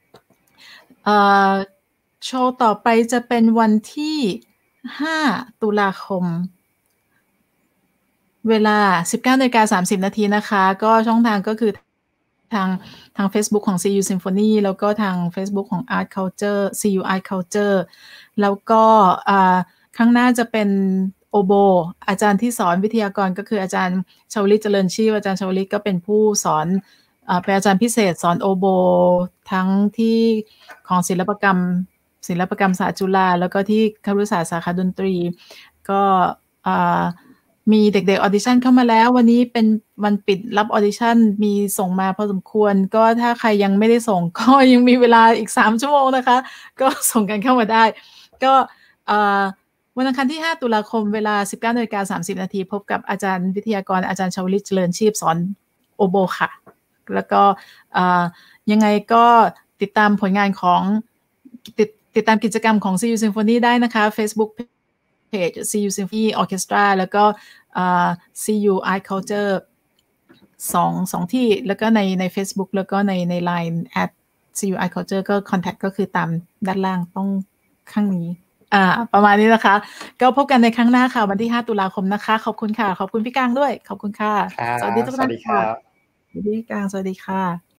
โชว์ต่อไปจะเป็นวันที่ห้าตุลาคมเวลา สิบเก้านาฬิกาสามสิบนาทีนะคะก็ช่องทางก็คือทางทาง Facebook ของ ซี ยู Symphony แล้วก็ทาง Facebook ของ Art Culture ซี ยู Art Culture แล้วก็ข้างหน้าจะเป็นโอโบอาจารย์ที่สอนวิทยากรก็คืออาจารย์ชวลิตเจริญชีพอาจารย์ชวลิตก็เป็นผู้สอนเป็นอาจารย์พิเศษสอนโอโบทั้งที่ของศิลปกรรมศิลปกรรมศาสตร์จุฬาแล้วก็ที่ครุศาสตร์สาขาดนตรีก็มีเด็กๆออดิชั่นเข้ามาแล้ววันนี้เป็นวันปิดรับออดิชั่นมีส่งมาพอสมควรก็ถ้าใครยังไม่ได้ส่งก็ยังมีเวลาอีกสามชั่วโมงนะคะก็ส่งกันเข้ามาได้ก็วันอังคารที่ห้าตุลาคมเวลา สิบเก้านาฬิกาสามสิบนาทีพบกับอาจารย์วิทยากรอาจารย์ชวลิตเจริญชีพสอนโอโบค่ะแล้วก็ยังไงก็ติดตามผลงานของติดติดตามกิจกรรมของ ซี ยู Symphony ได้นะคะ Facebook Page ซี ยู Symphony Orchestra แล้วก็ ซี ยู Art Culture สองสองที่แล้วก็ในใน Facebook แล้วก็ในใน ไลน์ at ซี ยู Art Culture ก็ contact ก็คือตามด้านล่างต้องข้างนี้อ่าประมาณนี้นะคะก็พบกันในครั้งหน้าค่ะวันที่ห้าตุลาคมนะคะขอบคุณค่ะขอบคุณพี่กางด้วยขอบคุณค่ะสวัสดีทุกท่านค่ะสวัสดีพี่กางสวัสดีค่ะ